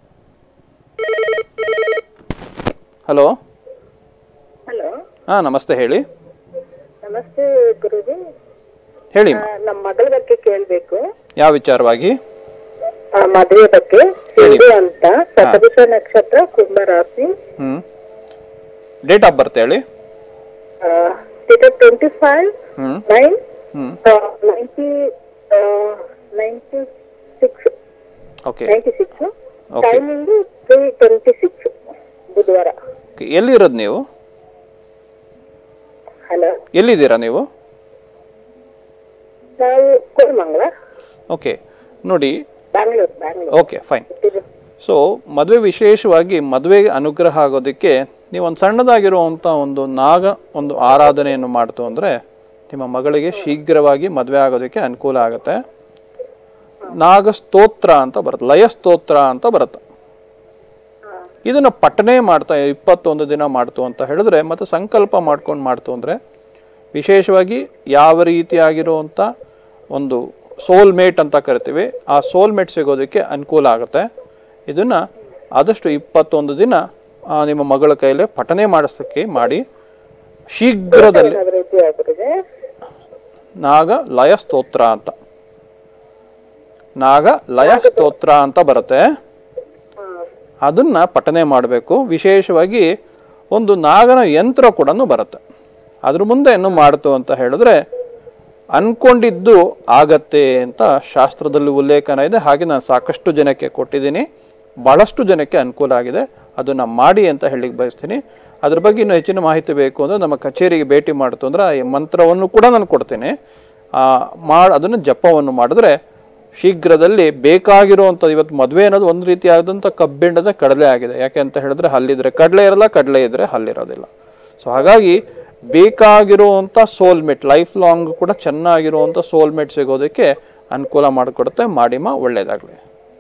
[SPEAKER 3] hello
[SPEAKER 4] hello.
[SPEAKER 3] ಹಾಂ, ನಮಸ್ತೆ, ಹೇಳಿ.
[SPEAKER 4] ನಮಸ್ತೆ ಗುರುಜಿ.
[SPEAKER 3] ಹೇಳಿ.
[SPEAKER 4] ನಮ್ಮ ಮಗಳ ಬಗ್ಗೆ ಕೇಳಬೇಕು.
[SPEAKER 3] ಯಾವ ವಿಚಾರವಾಗಿ?
[SPEAKER 4] ಮದುವೆ ಬಗ್ಗೆ. ಸಿಂಧು ಅಂತ, ಶತಭಿಷ ನಕ್ಷತ್ರ, ಕುಂಭ ರಾಶಿ.
[SPEAKER 3] ಡೇಟ್ ಆಫ್ ಬರ್ತ್ ಹೇಳಿ.
[SPEAKER 4] 25/9/96.
[SPEAKER 3] ಓಕೆ.
[SPEAKER 4] 96. ಟೈಮಿಂಗ್ 3:26 ಬುಧವಾರ.
[SPEAKER 3] ಎಲ್ಲಿರೋದು ನೀವು?
[SPEAKER 4] ಹಲೋ,
[SPEAKER 3] ಎಲ್ಲಿದ್ದೀರಾ ನೀವು?
[SPEAKER 4] ನಾವು ಕೋರಮಂಗಲ.
[SPEAKER 3] ಓಕೆ, ನೋಡಿ.
[SPEAKER 4] ಬ್ಯಾಂಗ್ಳೂರ್.
[SPEAKER 3] Okay, fine. ಸೊ ಮದುವೆ, ವಿಶೇಷವಾಗಿ ಮದುವೆಗೆ ಅನುಗ್ರಹ ಆಗೋದಕ್ಕೆ ನೀವು ಒಂದು ಸಣ್ಣದಾಗಿರುವಂಥ ಒಂದು ಆರಾಧನೆಯನ್ನು ಮಾಡ್ತು ಅಂದರೆ ನಿಮ್ಮ ಮಗಳಿಗೆ ಶೀಘ್ರವಾಗಿ ಮದುವೆ ಆಗೋದಕ್ಕೆ ಅನುಕೂಲ ಆಗುತ್ತೆ. ನಾಗಸ್ತೋತ್ರ ಅಂತ ಬರುತ್ತೆ, ಲಯಸ್ತೋತ್ರ ಅಂತ ಬರುತ್ತೆ. ಇದನ್ನು ಪಠನೆ ಮಾಡ್ತಾ 21 ದಿನ ಮಾಡ್ತು ಅಂತ ಹೇಳಿದ್ರೆ, ಮತ್ತು ಸಂಕಲ್ಪ ಮಾಡ್ಕೊಂಡು ಮಾಡ್ತು ಅಂದರೆ ವಿಶೇಷವಾಗಿ ಯಾವ ರೀತಿಯಾಗಿರುವಂಥ ಒಂದು ಸೋಲ್ಮೇಟ್ ಅಂತ ಕರಿತೀವಿ, ಆ ಸೋಲ್ಮೇಟ್ ಸಿಗೋದಕ್ಕೆ ಅನುಕೂಲ ಆಗುತ್ತೆ. ಇದನ್ನು ಆದಷ್ಟು 21 ದಿನ ನಿಮ್ಮ ಮಗಳ ಕೈಲೇ ಪಠನೆ ಮಾಡಿಸೋಕ್ಕೆ ಮಾಡಿ ಶೀಘ್ರದಲ್ಲಿ. ನಾಗ ಲಯ ಸ್ತೋತ್ರ ಅಂತ, ನಾಗ ಲಯ ಸ್ತೋತ್ರ ಅಂತ ಬರುತ್ತೆ. ಅದನ್ನ ಪಠನೆ ಮಾಡಬೇಕು. ವಿಶೇಷವಾಗಿ ಒಂದು ನಾಗನ ಯಂತ್ರ ಕೂಡ ಬರುತ್ತೆ. ಅದ್ರ ಮುಂದೆ ಏನು ಮಾಡ್ತು ಅಂತ ಹೇಳಿದ್ರೆ ಅಂದ್ಕೊಂಡಿದ್ದು ಆಗತ್ತೆ ಅಂತ ಶಾಸ್ತ್ರದಲ್ಲಿ ಉಲ್ಲೇಖನ ಇದೆ. ಹಾಗೆ ನಾನು ಸಾಕಷ್ಟು ಜನಕ್ಕೆ ಕೊಟ್ಟಿದ್ದೀನಿ, ಭಾಳಷ್ಟು ಜನಕ್ಕೆ ಅನುಕೂಲ ಆಗಿದೆ. ಅದನ್ನು ಮಾಡಿ ಅಂತ ಹೇಳಿಕ್ಕೆ ಬಯಸ್ತೀನಿ. ಅದ್ರ ಬಗ್ಗೆ ಇನ್ನೂ ಹೆಚ್ಚಿನ ಮಾಹಿತಿ ಬೇಕು ಅಂದರೆ ನಮ್ಮ ಕಚೇರಿಗೆ ಭೇಟಿ ಮಾಡ್ತು ಅಂದರೆ ಈ ಮಂತ್ರವನ್ನು ಕೂಡ ನಾನು ಕೊಡ್ತೀನಿ. ಅದನ್ನು ಜಪವನ್ನು ಮಾಡಿದ್ರೆ ಶೀಘ್ರದಲ್ಲಿ ಬೇಕಾಗಿರುವಂಥದ್ದು, ಇವತ್ತು ಮದುವೆ ಅನ್ನೋದು ಒಂದು ರೀತಿಯಾದಂಥ ಕಬ್ಬಿಣದ ಕಡಲೆ ಆಗಿದೆ. ಯಾಕೆ ಅಂತ ಹೇಳಿದ್ರೆ ಹಲ್ಲಿದ್ರೆ ಕಡಲೆ ಇರಲ್ಲ, ಕಡಲೆ ಇದ್ದರೆ ಹಲ್ಲಿರೋದಿಲ್ಲ. ಸೊ ಹಾಗಾಗಿ ಬೇಕಾಗಿರುವಂಥ ಸೋಲ್ಮೇಟ್, ಲೈಫ್ ಲಾಂಗ್ ಕೂಡ ಚೆನ್ನಾಗಿರುವಂಥ ಸೋಲ್ಮೇಟ್ ಸಿಗೋದಕ್ಕೆ ಅನುಕೂಲ ಮಾಡಿಕೊಡುತ್ತೆ. ಮಾಡಿಮ, ಒಳ್ಳೆಯದಾಗಲಿ.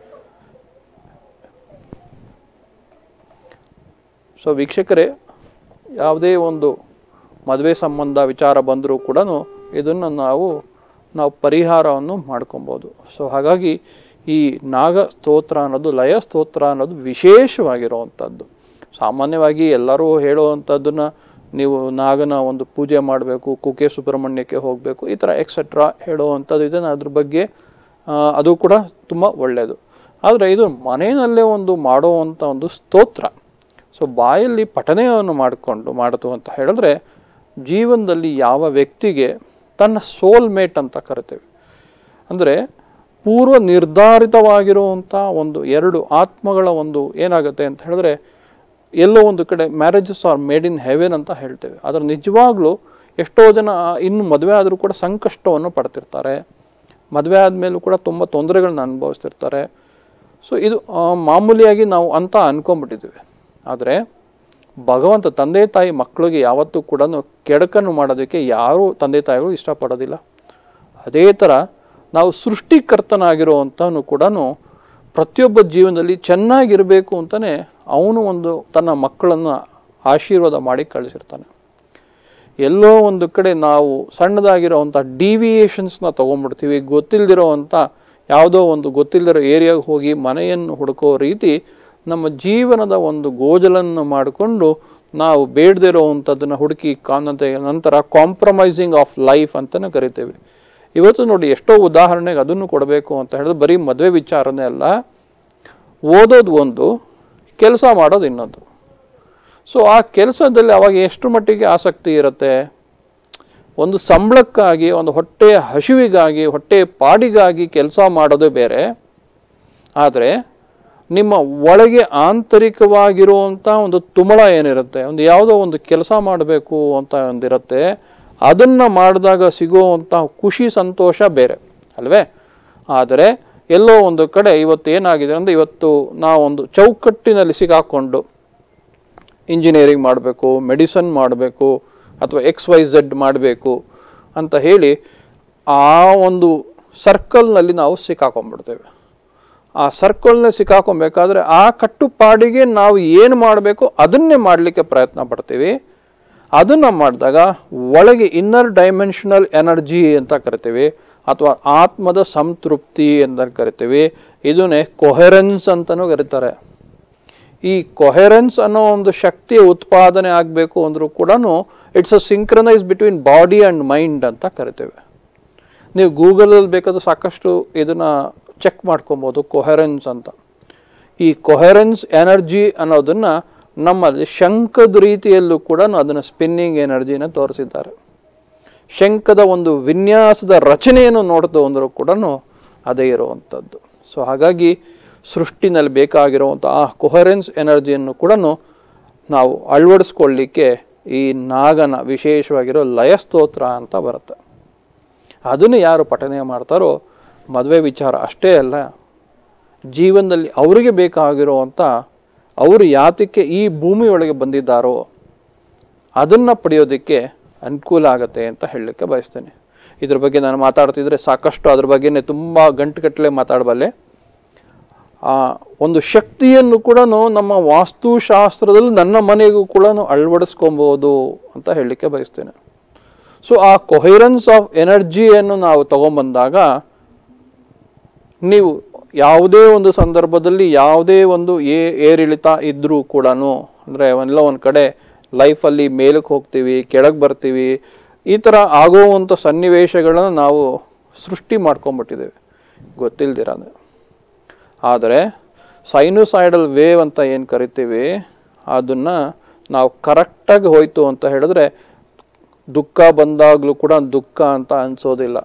[SPEAKER 3] ಸೊ ವೀಕ್ಷಕರೇ, ಯಾವುದೇ ಒಂದು ಮದುವೆ ಸಂಬಂಧ ವಿಚಾರ ಬಂದರೂ ಕೂಡ ಇದನ್ನು ನಾವು ಪರಿಹಾರವನ್ನು ಮಾಡ್ಕೊಬೋದು. ಸೊ ಹಾಗಾಗಿ ಈ ನಾಗ ಸ್ತೋತ್ರ ಅನ್ನೋದು, ಲಯ ಸ್ತೋತ್ರ ಅನ್ನೋದು ವಿಶೇಷವಾಗಿರುವಂಥದ್ದು. ಸಾಮಾನ್ಯವಾಗಿ ಎಲ್ಲರೂ ಹೇಳುವಂಥದ್ದನ್ನು ನೀವು ನಾಗನ ಒಂದು ಪೂಜೆ ಮಾಡಬೇಕು, ಕುಕ್ಕೆ ಸುಬ್ರಹ್ಮಣ್ಯಕ್ಕೆ ಹೋಗಬೇಕು, ಈ ಥರ ಎಕ್ಸೆಟ್ರಾ ಹೇಳುವಂಥದ್ದು ಇದೆ. ಅದ್ರ ಬಗ್ಗೆ ಅದು ಕೂಡ ತುಂಬ ಒಳ್ಳೆಯದು. ಆದರೆ ಇದು ಮನೆಯಲ್ಲೇ ಒಂದು ಮಾಡುವಂಥ ಒಂದು ಸ್ತೋತ್ರ. ಸೊ ಬಾಯಲ್ಲಿ ಪಠನೆಯನ್ನು ಮಾಡಿತು ಅಂತ ಹೇಳಿದ್ರೆ ಜೀವನದಲ್ಲಿ ಯಾವ ವ್ಯಕ್ತಿಗೆ ತನ್ನ ಸೋಲ್ಮೇಟ್ ಅಂತ ಕರಿತೇವೆ, ಅಂದರೆ ಪೂರ್ವ ನಿರ್ಧಾರಿತವಾಗಿರುವಂಥ ಒಂದು ಎರಡು ಆತ್ಮಗಳ ಒಂದು ಏನಾಗುತ್ತೆ ಅಂತ ಹೇಳಿದ್ರೆ, ಎಲ್ಲೋ ಒಂದು ಕಡೆ marriages are made in heaven ಅಂತ ಹೇಳ್ತೇವೆ. ಆದರೆ ನಿಜವಾಗ್ಲೂ ಎಷ್ಟೋ ಜನ ಇನ್ನು ಮದುವೆ ಆದರೂ ಕೂಡ ಸಂಕಷ್ಟವನ್ನು ಪಡ್ತಿರ್ತಾರೆ, ಮದುವೆ ಆದಮೇಲೂ ಕೂಡ ತುಂಬ ತೊಂದರೆಗಳನ್ನ ಅನುಭವಿಸ್ತಿರ್ತಾರೆ. ಸೊ ಇದು ಮಾಮೂಲಿಯಾಗಿ ನಾವು ಅಂತ ಅನ್ಕೊಂಡ್ಬಿಟ್ಟಿದ್ದೀವಿ. ಆದರೆ ಭಗವಂತ ತಂದೆ ತಾಯಿ ಮಕ್ಕಳಿಗೆ ಯಾವತ್ತೂ ಕೂಡ ಕೆಡಕನ್ನು ಮಾಡೋದಕ್ಕೆ ಯಾರೂ ತಂದೆ ತಾಯಿಗಳು ಇಷ್ಟಪಡೋದಿಲ್ಲ. ಅದೇ ಥರ ನಾವು ಸೃಷ್ಟಿಕರ್ತನಾಗಿರುವಂಥವನು ಕೂಡ ಪ್ರತಿಯೊಬ್ಬ ಜೀವನದಲ್ಲಿ ಚೆನ್ನಾಗಿರಬೇಕು ಅಂತಲೇ ಅವನು ಒಂದು ತನ್ನ ಮಕ್ಕಳನ್ನು ಆಶೀರ್ವಾದ ಮಾಡಿ ಕಳಿಸಿರ್ತಾನೆ. ಎಲ್ಲೋ ಒಂದು ಕಡೆ ನಾವು ಸಣ್ಣದಾಗಿರೋವಂಥ ಡಿವಿಯೇಷನ್ಸ್ನ ತೊಗೊಂಡ್ಬಿಡ್ತೀವಿ. ಗೊತ್ತಿಲ್ಲದಿರೋವಂಥ ಯಾವುದೋ ಒಂದು ಗೊತ್ತಿಲ್ಲದಿರೋ ಏರಿಯಾಗೆ ಹೋಗಿ ಮನೆಯನ್ನು ಹುಡುಕೋ ರೀತಿ ನಮ್ಮ ಜೀವನದ ಒಂದು ಗೋಜಲನ್ನು ಮಾಡಿಕೊಂಡು ನಾವು ಬೇಡದೇ ಇರೋವಂಥದ್ದನ್ನು ಹುಡುಕಿ ನಂತರ ಕಾಂಪ್ರಮೈಸಿಂಗ್ ಆಫ್ ಲೈಫ್ ಅಂತಲೇ ಕರಿತೇವೆ. ಇವತ್ತು ನೋಡಿ, ಎಷ್ಟೋ ಉದಾಹರಣೆಗೆ ಅದನ್ನು ಕೊಡಬೇಕು ಅಂತ ಹೇಳಿದ್ರೆ ಬರೀ ಮದುವೆ ವಿಚಾರನೇ ಅಲ್ಲ, ಓದೋದು ಒಂದು, ಕೆಲಸ ಮಾಡೋದು ಇನ್ನೊಂದು. ಸೊ ಆ ಕೆಲಸದಲ್ಲಿ ಅವಾಗ ಎಷ್ಟು ಮಟ್ಟಿಗೆ ಆಸಕ್ತಿ ಇರುತ್ತೆ? ಒಂದು ಸಂಬಳಕ್ಕಾಗಿ, ಒಂದು ಹೊಟ್ಟೆ ಹಸಿವಿಗಾಗಿ, ಹೊಟ್ಟೆ ಪಾಡಿಗಾಗಿ ಕೆಲಸ ಮಾಡೋದು ಬೇರೆ. ಆದರೆ ನಿಮ್ಮ ಒಳಗೆ ಆಂತರಿಕವಾಗಿರುವಂಥ ಒಂದು ತುಮಳ ಏನಿರುತ್ತೆ, ಒಂದು ಯಾವುದೋ ಒಂದು ಕೆಲಸ ಮಾಡಬೇಕು ಅಂತ ಒಂದಿರುತ್ತೆ, ಅದನ್ನು ಮಾಡಿದಾಗ ಸಿಗುವಂಥ ಖುಷಿ ಸಂತೋಷ ಬೇರೆ ಅಲ್ವೇ? ಆದರೆ ಎಲ್ಲೋ ಒಂದು ಕಡೆ ಇವತ್ತು ಏನಾಗಿದೆ ಅಂದರೆ, ಇವತ್ತು ನಾವೊಂದು ಚೌಕಟ್ಟಿನಲ್ಲಿ ಸಿಗಾಕೊಂಡು ಇಂಜಿನಿಯರಿಂಗ್ ಮಾಡಬೇಕು, ಮೆಡಿಸನ್ ಮಾಡಬೇಕು, ಅಥವಾ XYZ ಮಾಡಬೇಕು ಅಂತ ಹೇಳಿ ಆ ಒಂದು ಸರ್ಕಲ್ನಲ್ಲಿ ನಾವು ಸಿಕ್ಕಾಕೊಂಡ್ಬಿಡ್ತೇವೆ. ಆ ಸರ್ಕಲ್ನ ಸಿಕ್ಕಾಕೊಬೇಕಾದ್ರೆ ಆ ಕಟ್ಟುಪಾಡಿಗೆ ನಾವು ಏನು ಮಾಡಬೇಕು ಅದನ್ನೇ ಮಾಡಲಿಕ್ಕೆ ಪ್ರಯತ್ನ ಪಡ್ತೀವಿ. ಅದನ್ನು ಮಾಡಿದಾಗ ಒಳಗೆ ಇನ್ನರ್ ಡೈಮೆನ್ಷನಲ್ ಎನರ್ಜಿ ಅಂತ ಕರಿತೀವಿ, ಅಥವಾ ಆತ್ಮದ ಸಂತೃಪ್ತಿ ಅಂತ ಕರಿತೀವಿ. ಇದನ್ನೇ ಕೊಹೆರೆನ್ಸ್ ಅಂತಲೂ ಕರೀತಾರೆ. ಈ ಕೊಹೆರೆನ್ಸ್ ಅನ್ನೋ ಒಂದು ಶಕ್ತಿಯ ಉತ್ಪಾದನೆ ಆಗಬೇಕು ಅಂದರೂ ಕೂಡ it's a synchronise between body and mind ಅಂತ ಕರಿತೇವೆ. ನೀವು ಗೂಗಲಲ್ಲಿ ಬೇಕಾದ್ರೆ ಸಾಕಷ್ಟು ಇದನ್ನು ಚೆಕ್ ಮಾಡ್ಕೊಬೋದು, ಕೊಹೆರೆನ್ಸ್ ಅಂತ. ಈ ಕೊಹೆರೆನ್ಸ್ ಎನರ್ಜಿ ಅನ್ನೋದನ್ನು ನಮ್ಮಲ್ಲಿ ಶಂಖದ ರೀತಿಯಲ್ಲೂ ಕೂಡ ಅದನ್ನು ಸ್ಪಿನ್ನಿಂಗ್ ಎನರ್ಜಿನ ತೋರಿಸಿದ್ದಾರೆ. ಶಂಖದ ಒಂದು ವಿನ್ಯಾಸದ ರಚನೆಯನ್ನು ನೋಡ್ತು ಅಂದರೂ ಕೂಡ ಅದೇ ಇರುವಂಥದ್ದು. ಸೊ ಹಾಗಾಗಿ ಸೃಷ್ಟಿನಲ್ಲಿ ಬೇಕಾಗಿರುವಂಥ ಆ ಕೊಹರೆನ್ಸ್ ಎನರ್ಜಿಯನ್ನು ಕೂಡ ನಾವು ಅಳವಡಿಸ್ಕೊಳ್ಳಿಕ್ಕೆ ಈ ನಾಗನ ವಿಶೇಷವಾಗಿರೋ ಲಯಸ್ತೋತ್ರ ಅಂತ ಬರುತ್ತೆ. ಅದನ್ನು ಯಾರು ಪಠನೆ ಮಾಡ್ತಾರೋ ಮದುವೆ ವಿಚಾರ ಅಷ್ಟೇ ಅಲ್ಲ, ಜೀವನದಲ್ಲಿ ಅವರಿಗೆ ಬೇಕಾಗಿರುವಂಥ ಅವರು ಯಾತಕ್ಕೆ ಈ ಭೂಮಿಯೊಳಗೆ ಬಂದಿದ್ದಾರೋ ಅದನ್ನು ಪಡೆಯೋದಕ್ಕೆ ಅನುಕೂಲ ಆಗುತ್ತೆ ಅಂತ ಹೇಳಲಿಕ್ಕೆ ಬಯಸ್ತೇನೆ. ಇದ್ರ ಬಗ್ಗೆ ನಾನು ಮಾತಾಡ್ತಿದ್ರೆ ಸಾಕಷ್ಟು ಅದ್ರ ಬಗ್ಗೆನೇ ತುಂಬ ಗಂಟುಗಟ್ಟಲೆ ಮಾತಾಡಬಲ್ಲೆ. ಒಂದು ಶಕ್ತಿಯನ್ನು ಕೂಡ ನಮ್ಮ ವಾಸ್ತುಶಾಸ್ತ್ರದಲ್ಲಿ ನನ್ನ ಮನೆಗೂ ಕೂಡ ಅಳವಡಿಸ್ಕೊಬೋದು ಅಂತ ಹೇಳಲಿಕ್ಕೆ ಬಯಸ್ತೇನೆ. ಸೊ ಆ ಕೊಹೆರೆನ್ಸ್ ಆಫ್ ಎನರ್ಜಿಯನ್ನು ನಾವು ತಗೊಂಬಂದಾಗ ನೀವು ಯಾವುದೇ ಒಂದು ಸಂದರ್ಭದಲ್ಲಿ ಯಾವುದೇ ಒಂದು ಏರಿಳಿತ ಇದ್ದರೂ ಕೂಡ, ಅಂದರೆ ಎಲ್ಲ ಒಂದು ಕಡೆ ಲೈಫಲ್ಲಿ ಮೇಲಕ್ಕೆ ಹೋಗ್ತೀವಿ, ಕೆಳಗೆ ಬರ್ತೀವಿ, ಈ ಥರ ಆಗೋವಂಥ ಸನ್ನಿವೇಶಗಳನ್ನು ನಾವು ಸೃಷ್ಟಿ ಮಾಡ್ಕೊಂಡ್ಬಿಟ್ಟಿದ್ದೇವೆ ಗೊತ್ತಿಲ್ದಿರೋದು. ಆದರೆ ಸೈನುಸಾಯ್ಡಲ್ ವೇವ್ ಅಂತ ಏನು ಕರಿತೀವಿ, ಅದನ್ನು ನಾವು ಕರೆಕ್ಟಾಗಿ ಹೋಯ್ತು ಅಂತ ಹೇಳಿದ್ರೆ ದುಃಖ ಬಂದಾಗಲೂ ಕೂಡ ದುಃಖ ಅಂತ ಅನಿಸೋದಿಲ್ಲ,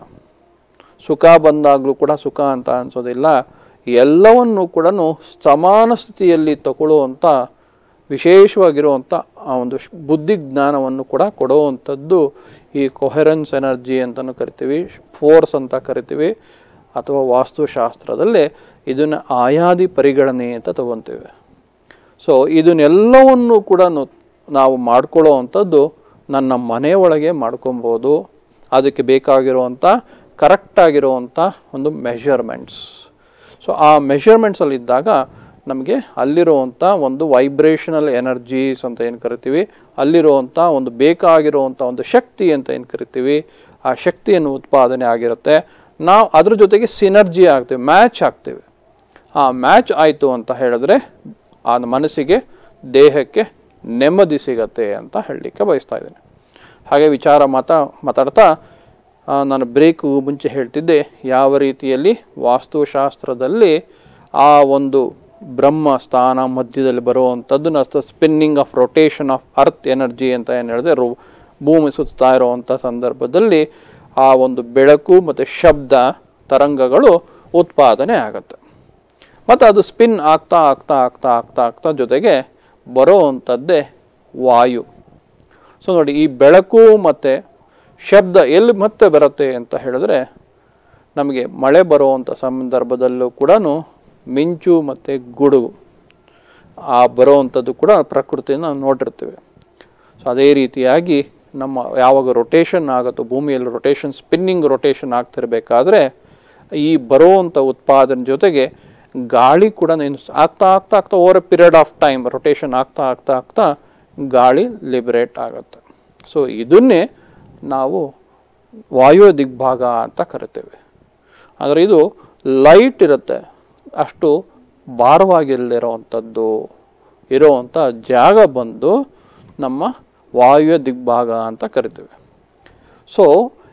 [SPEAKER 3] ಸುಖ ಬಂದಾಗಲೂ ಕೂಡ ಸುಖ ಅಂತ ಅನಿಸೋದಿಲ್ಲ. ಎಲ್ಲವನ್ನೂ ಕೂಡ ಸಮಾನ ಸ್ಥಿತಿಯಲ್ಲಿ ತಗೊಳ್ಳುವಂಥ ವಿಶೇಷವಾಗಿರುವಂಥ ಆ ಒಂದು ಬುದ್ಧಿ ಜ್ಞಾನವನ್ನು ಕೂಡ ಕೊಡುವಂಥದ್ದು ಈ ಕೊಹೆರೆನ್ಸ್ ಎನರ್ಜಿ ಅಂತಲೂ ಕರಿತೀವಿ, ಫೋರ್ಸ್ ಅಂತ ಕರಿತೀವಿ, ಅಥವಾ ವಾಸ್ತುಶಾಸ್ತ್ರದಲ್ಲೇ ಇದನ್ನು ಆಯಾದಿ ಪರಿಗಣನೆ ಅಂತ ತಗೊತೀವಿ. ಸೊ ಇದನ್ನೆಲ್ಲವನ್ನು ಕೂಡ ನಾವು ಮಾಡ್ಕೊಳ್ಳೋ ಅಂಥದ್ದು ನನ್ನ ಮನೆಯೊಳಗೆ ಮಾಡ್ಕೊಬೋದು. ಅದಕ್ಕೆ ಬೇಕಾಗಿರುವಂಥ ಕರೆಕ್ಟಾಗಿರುವಂಥ ಒಂದು ಮೆಷರ್ಮೆಂಟ್ಸ್. ಸೊ ಆ ಮೆಷರ್ಮೆಂಟ್ಸಲ್ಲಿದ್ದಾಗ ನಮಗೆ ಅಲ್ಲಿರುವಂಥ ಒಂದು ವೈಬ್ರೇಷನಲ್ ಎನರ್ಜೀಸ್ ಅಂತ ಏನು ಕರಿತೀವಿ, ಅಲ್ಲಿರುವಂಥ ಒಂದು ಬೇಕಾಗಿರುವಂಥ ಒಂದು ಶಕ್ತಿ ಅಂತ ಏನು ಕರಿತೀವಿ, ಆ ಶಕ್ತಿಯನ್ನು ಉತ್ಪಾದನೆ ಆಗಿರುತ್ತೆ. ನಾವು ಅದ್ರ ಜೊತೆಗೆ ಸಿನರ್ಜಿ ಆಗ್ತೀವಿ, ಮ್ಯಾಚ್ ಆಗ್ತೀವಿ. ಆ ಮ್ಯಾಚ್ ಆಯಿತು ಅಂತ ಹೇಳಿದ್ರೆ ಆ ಮನಸ್ಸಿಗೆ, ದೇಹಕ್ಕೆ ನೆಮ್ಮದಿ ಸಿಗತ್ತೆ ಅಂತ ಹೇಳಲಿಕ್ಕೆ ಬಯಸ್ತಾ ಇದ್ದೇನೆ. ಹಾಗೆ ವಿಚಾರ ಮಾತಾಡ್ತಾ ನಾನು ಬ್ರೇಕ್ ಮುಂಚೆ ಹೇಳ್ತಿದ್ದೆ, ಯಾವ ರೀತಿಯಲ್ಲಿ ವಾಸ್ತುಶಾಸ್ತ್ರದಲ್ಲಿ ಆ ಒಂದು ಬ್ರಹ್ಮ ಸ್ಥಾನ ಮಧ್ಯದಲ್ಲಿ ಬರುವಂಥದ್ದನ್ನ spinning of rotation of earth energy ಅಂತ ಏನು ಹೇಳಿದೆ, ಭೂಮಿ ಸುತ್ತಾ ಇರುವಂಥ ಸಂದರ್ಭದಲ್ಲಿ ಆ ಒಂದು ಬೆಳಕು ಮತ್ತು ಶಬ್ದ ತರಂಗಗಳು ಉತ್ಪಾದನೆ ಆಗುತ್ತೆ. ಮತ್ತು ಅದು ಸ್ಪಿನ್ ಆಗ್ತಾ ಆಗ್ತಾ ಆಗ್ತಾ ಆಗ್ತಾ ಆಗ್ತಾ ಜೊತೆಗೆ ಬರೋವಂಥದ್ದೇ ವಾಯು. ಸೊ ನೋಡಿ, ಈ ಬೆಳಕು ಮತ್ತು ಶಬ್ದ ಎಲ್ಲಿ ಮತ್ತೆ ಬರುತ್ತೆ ಅಂತ ಹೇಳಿದ್ರೆ, ನಮಗೆ ಮಳೆ ಬರುವಂಥ ಸಂದರ್ಭದಲ್ಲೂ ಕೂಡ ಮಿಂಚು ಮತ್ತು ಗುಡುಗು ಆ ಬರುವಂಥದ್ದು ಕೂಡ ಪ್ರಕೃತಿಯನ್ನು ನಾವು ನೋಡಿರ್ತೀವಿ. ಸೊ ಅದೇ ರೀತಿಯಾಗಿ ನಮ್ಮ ಯಾವಾಗ ರೊಟೇಷನ್ ಆಗುತ್ತೋ, ಭೂಮಿಯಲ್ಲಿ ರೊಟೇಷನ್, ಸ್ಪಿನ್ನಿಂಗ್ ರೊಟೇಷನ್ ಆಗ್ತಿರ್ಬೇಕಾದ್ರೆ ಈ ಬರುವಂಥ ಉತ್ಪಾದನೆ ಜೊತೆಗೆ ಗಾಳಿ ಕೂಡ ಆಗ್ತಾ ಆಗ್ತಾ ಆಗ್ತಾ over a period of time rotation ಆಗ್ತಾ ಆಗ್ತಾ ಆಗ್ತಾ ಗಾಳಿ ಲಿಬರೇಟ್ ಆಗುತ್ತೆ. ಸೊ ಇದನ್ನೇ ನಾವು ವಾಯು ದಿಗ್ಭಾಗ ಅಂತ ಕರಿತೇವೆ. ಆದರೆ ಇದು ಲೈಟ್ ಇರುತ್ತೆ, ಅಷ್ಟು ಭಾರವಾಗಿಲ್ಲದಿರೋವಂಥದ್ದು ಇರೋವಂಥ ಜಾಗ ಬಂದು ನಮ್ಮ ವಾಯು ದಿಗ್ಭಾಗ ಅಂತ ಕರಿತೇವೆ. ಸೊ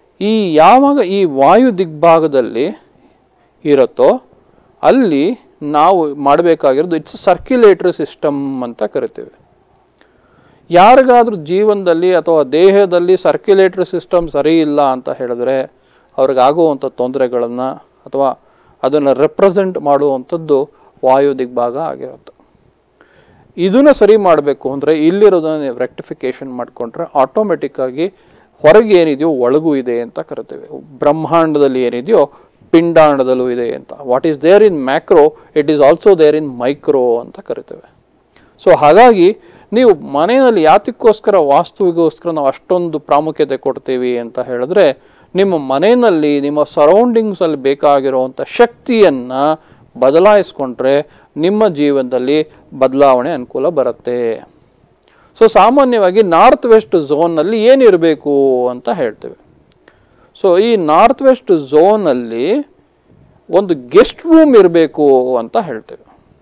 [SPEAKER 3] ಯಾವಾಗ ಈ ವಾಯು ದಿಗ್ಭಾಗದಲ್ಲಿ ಇರುತ್ತೋ ಅಲ್ಲಿ ನಾವು ಮಾಡಬೇಕಾಗಿರೋದು ಇಟ್ಸ್ ಸರ್ಕ್ಯುಲೇಟರಿ ಸಿಸ್ಟಮ್ ಅಂತ ಕರಿತೇವೆ. ಯಾರಿಗಾದ್ರೂ ಜೀವನದಲ್ಲಿ ಅಥವಾ ದೇಹದಲ್ಲಿ ಸರ್ಕ್ಯುಲೇಟರಿ ಸಿಸ್ಟಮ್ ಸರಿ ಇಲ್ಲ ಅಂತ ಹೇಳಿದ್ರೆ ಅವ್ರಿಗಾಗುವಂಥ ತೊಂದರೆಗಳನ್ನು ಅಥವಾ ಅದನ್ನು ರೆಪ್ರೆಸೆಂಟ್ ಮಾಡುವಂಥದ್ದು ವಾಯು ದಿಗ್ಭಾಗ ಆಗಿರುತ್ತೆ. ಇದನ್ನು ಸರಿ ಮಾಡಬೇಕು ಅಂದರೆ ಇಲ್ಲಿರೋದನ್ನು ರೆಕ್ಟಿಫಿಕೇಶನ್ ಮಾಡಿಕೊಂಡ್ರೆ ಆಟೋಮೆಟಿಕ್ಕಾಗಿ ಹೊರಗೆ ಏನಿದೆಯೋ ಒಳಗೂ ಇದೆ ಅಂತ ಕರಿತೇವೆ. ಬ್ರಹ್ಮಾಂಡದಲ್ಲಿ ಏನಿದೆಯೋ ಪಿಂಡಾಂಡದಲ್ಲೂ ಇದೆ ಅಂತ. What is there in macro it is also there in micro ಅಂತ ಕರಿತೇವೆ. ಸೊ ಹಾಗಾಗಿ ನೀವು ಮನೆಯಲ್ಲಿ ಯಾತಕ್ಕೋಸ್ಕರ ವಾಸ್ತುವಿಗೋಸ್ಕರ ನಾವು ಅಷ್ಟೊಂದು ಪ್ರಾಮುಖ್ಯತೆ ಕೊಡ್ತೀವಿ ಅಂತ ಹೇಳಿದ್ರೆ, ನಿಮ್ಮ ಮನೆಯಲ್ಲಿ ನಿಮ್ಮ ಸರೌಂಡಿಂಗ್ಸಲ್ಲಿ ಬೇಕಾಗಿರುವಂಥ ಶಕ್ತಿಯನ್ನು ಬದಲಾಯಿಸ್ಕೊಂಡ್ರೆ ನಿಮ್ಮ ಜೀವನದಲ್ಲಿ ಬದಲಾವಣೆ ಅನುಕೂಲ ಬರುತ್ತೆ. ಸೊ ಸಾಮಾನ್ಯವಾಗಿ ನಾರ್ತ್ ವೆಸ್ಟ್ ಝೋನ್ನಲ್ಲಿ ಏನಿರಬೇಕು ಅಂತ ಹೇಳ್ತೇವೆ. ಸೊ ಈ ನಾರ್ತ್ ವೆಸ್ಟ್ ಝೋನಲ್ಲಿ ಒಂದು ಗೆಸ್ಟ್ ರೂಮ್ ಇರಬೇಕು ಅಂತ ಹೇಳ್ತೇವೆ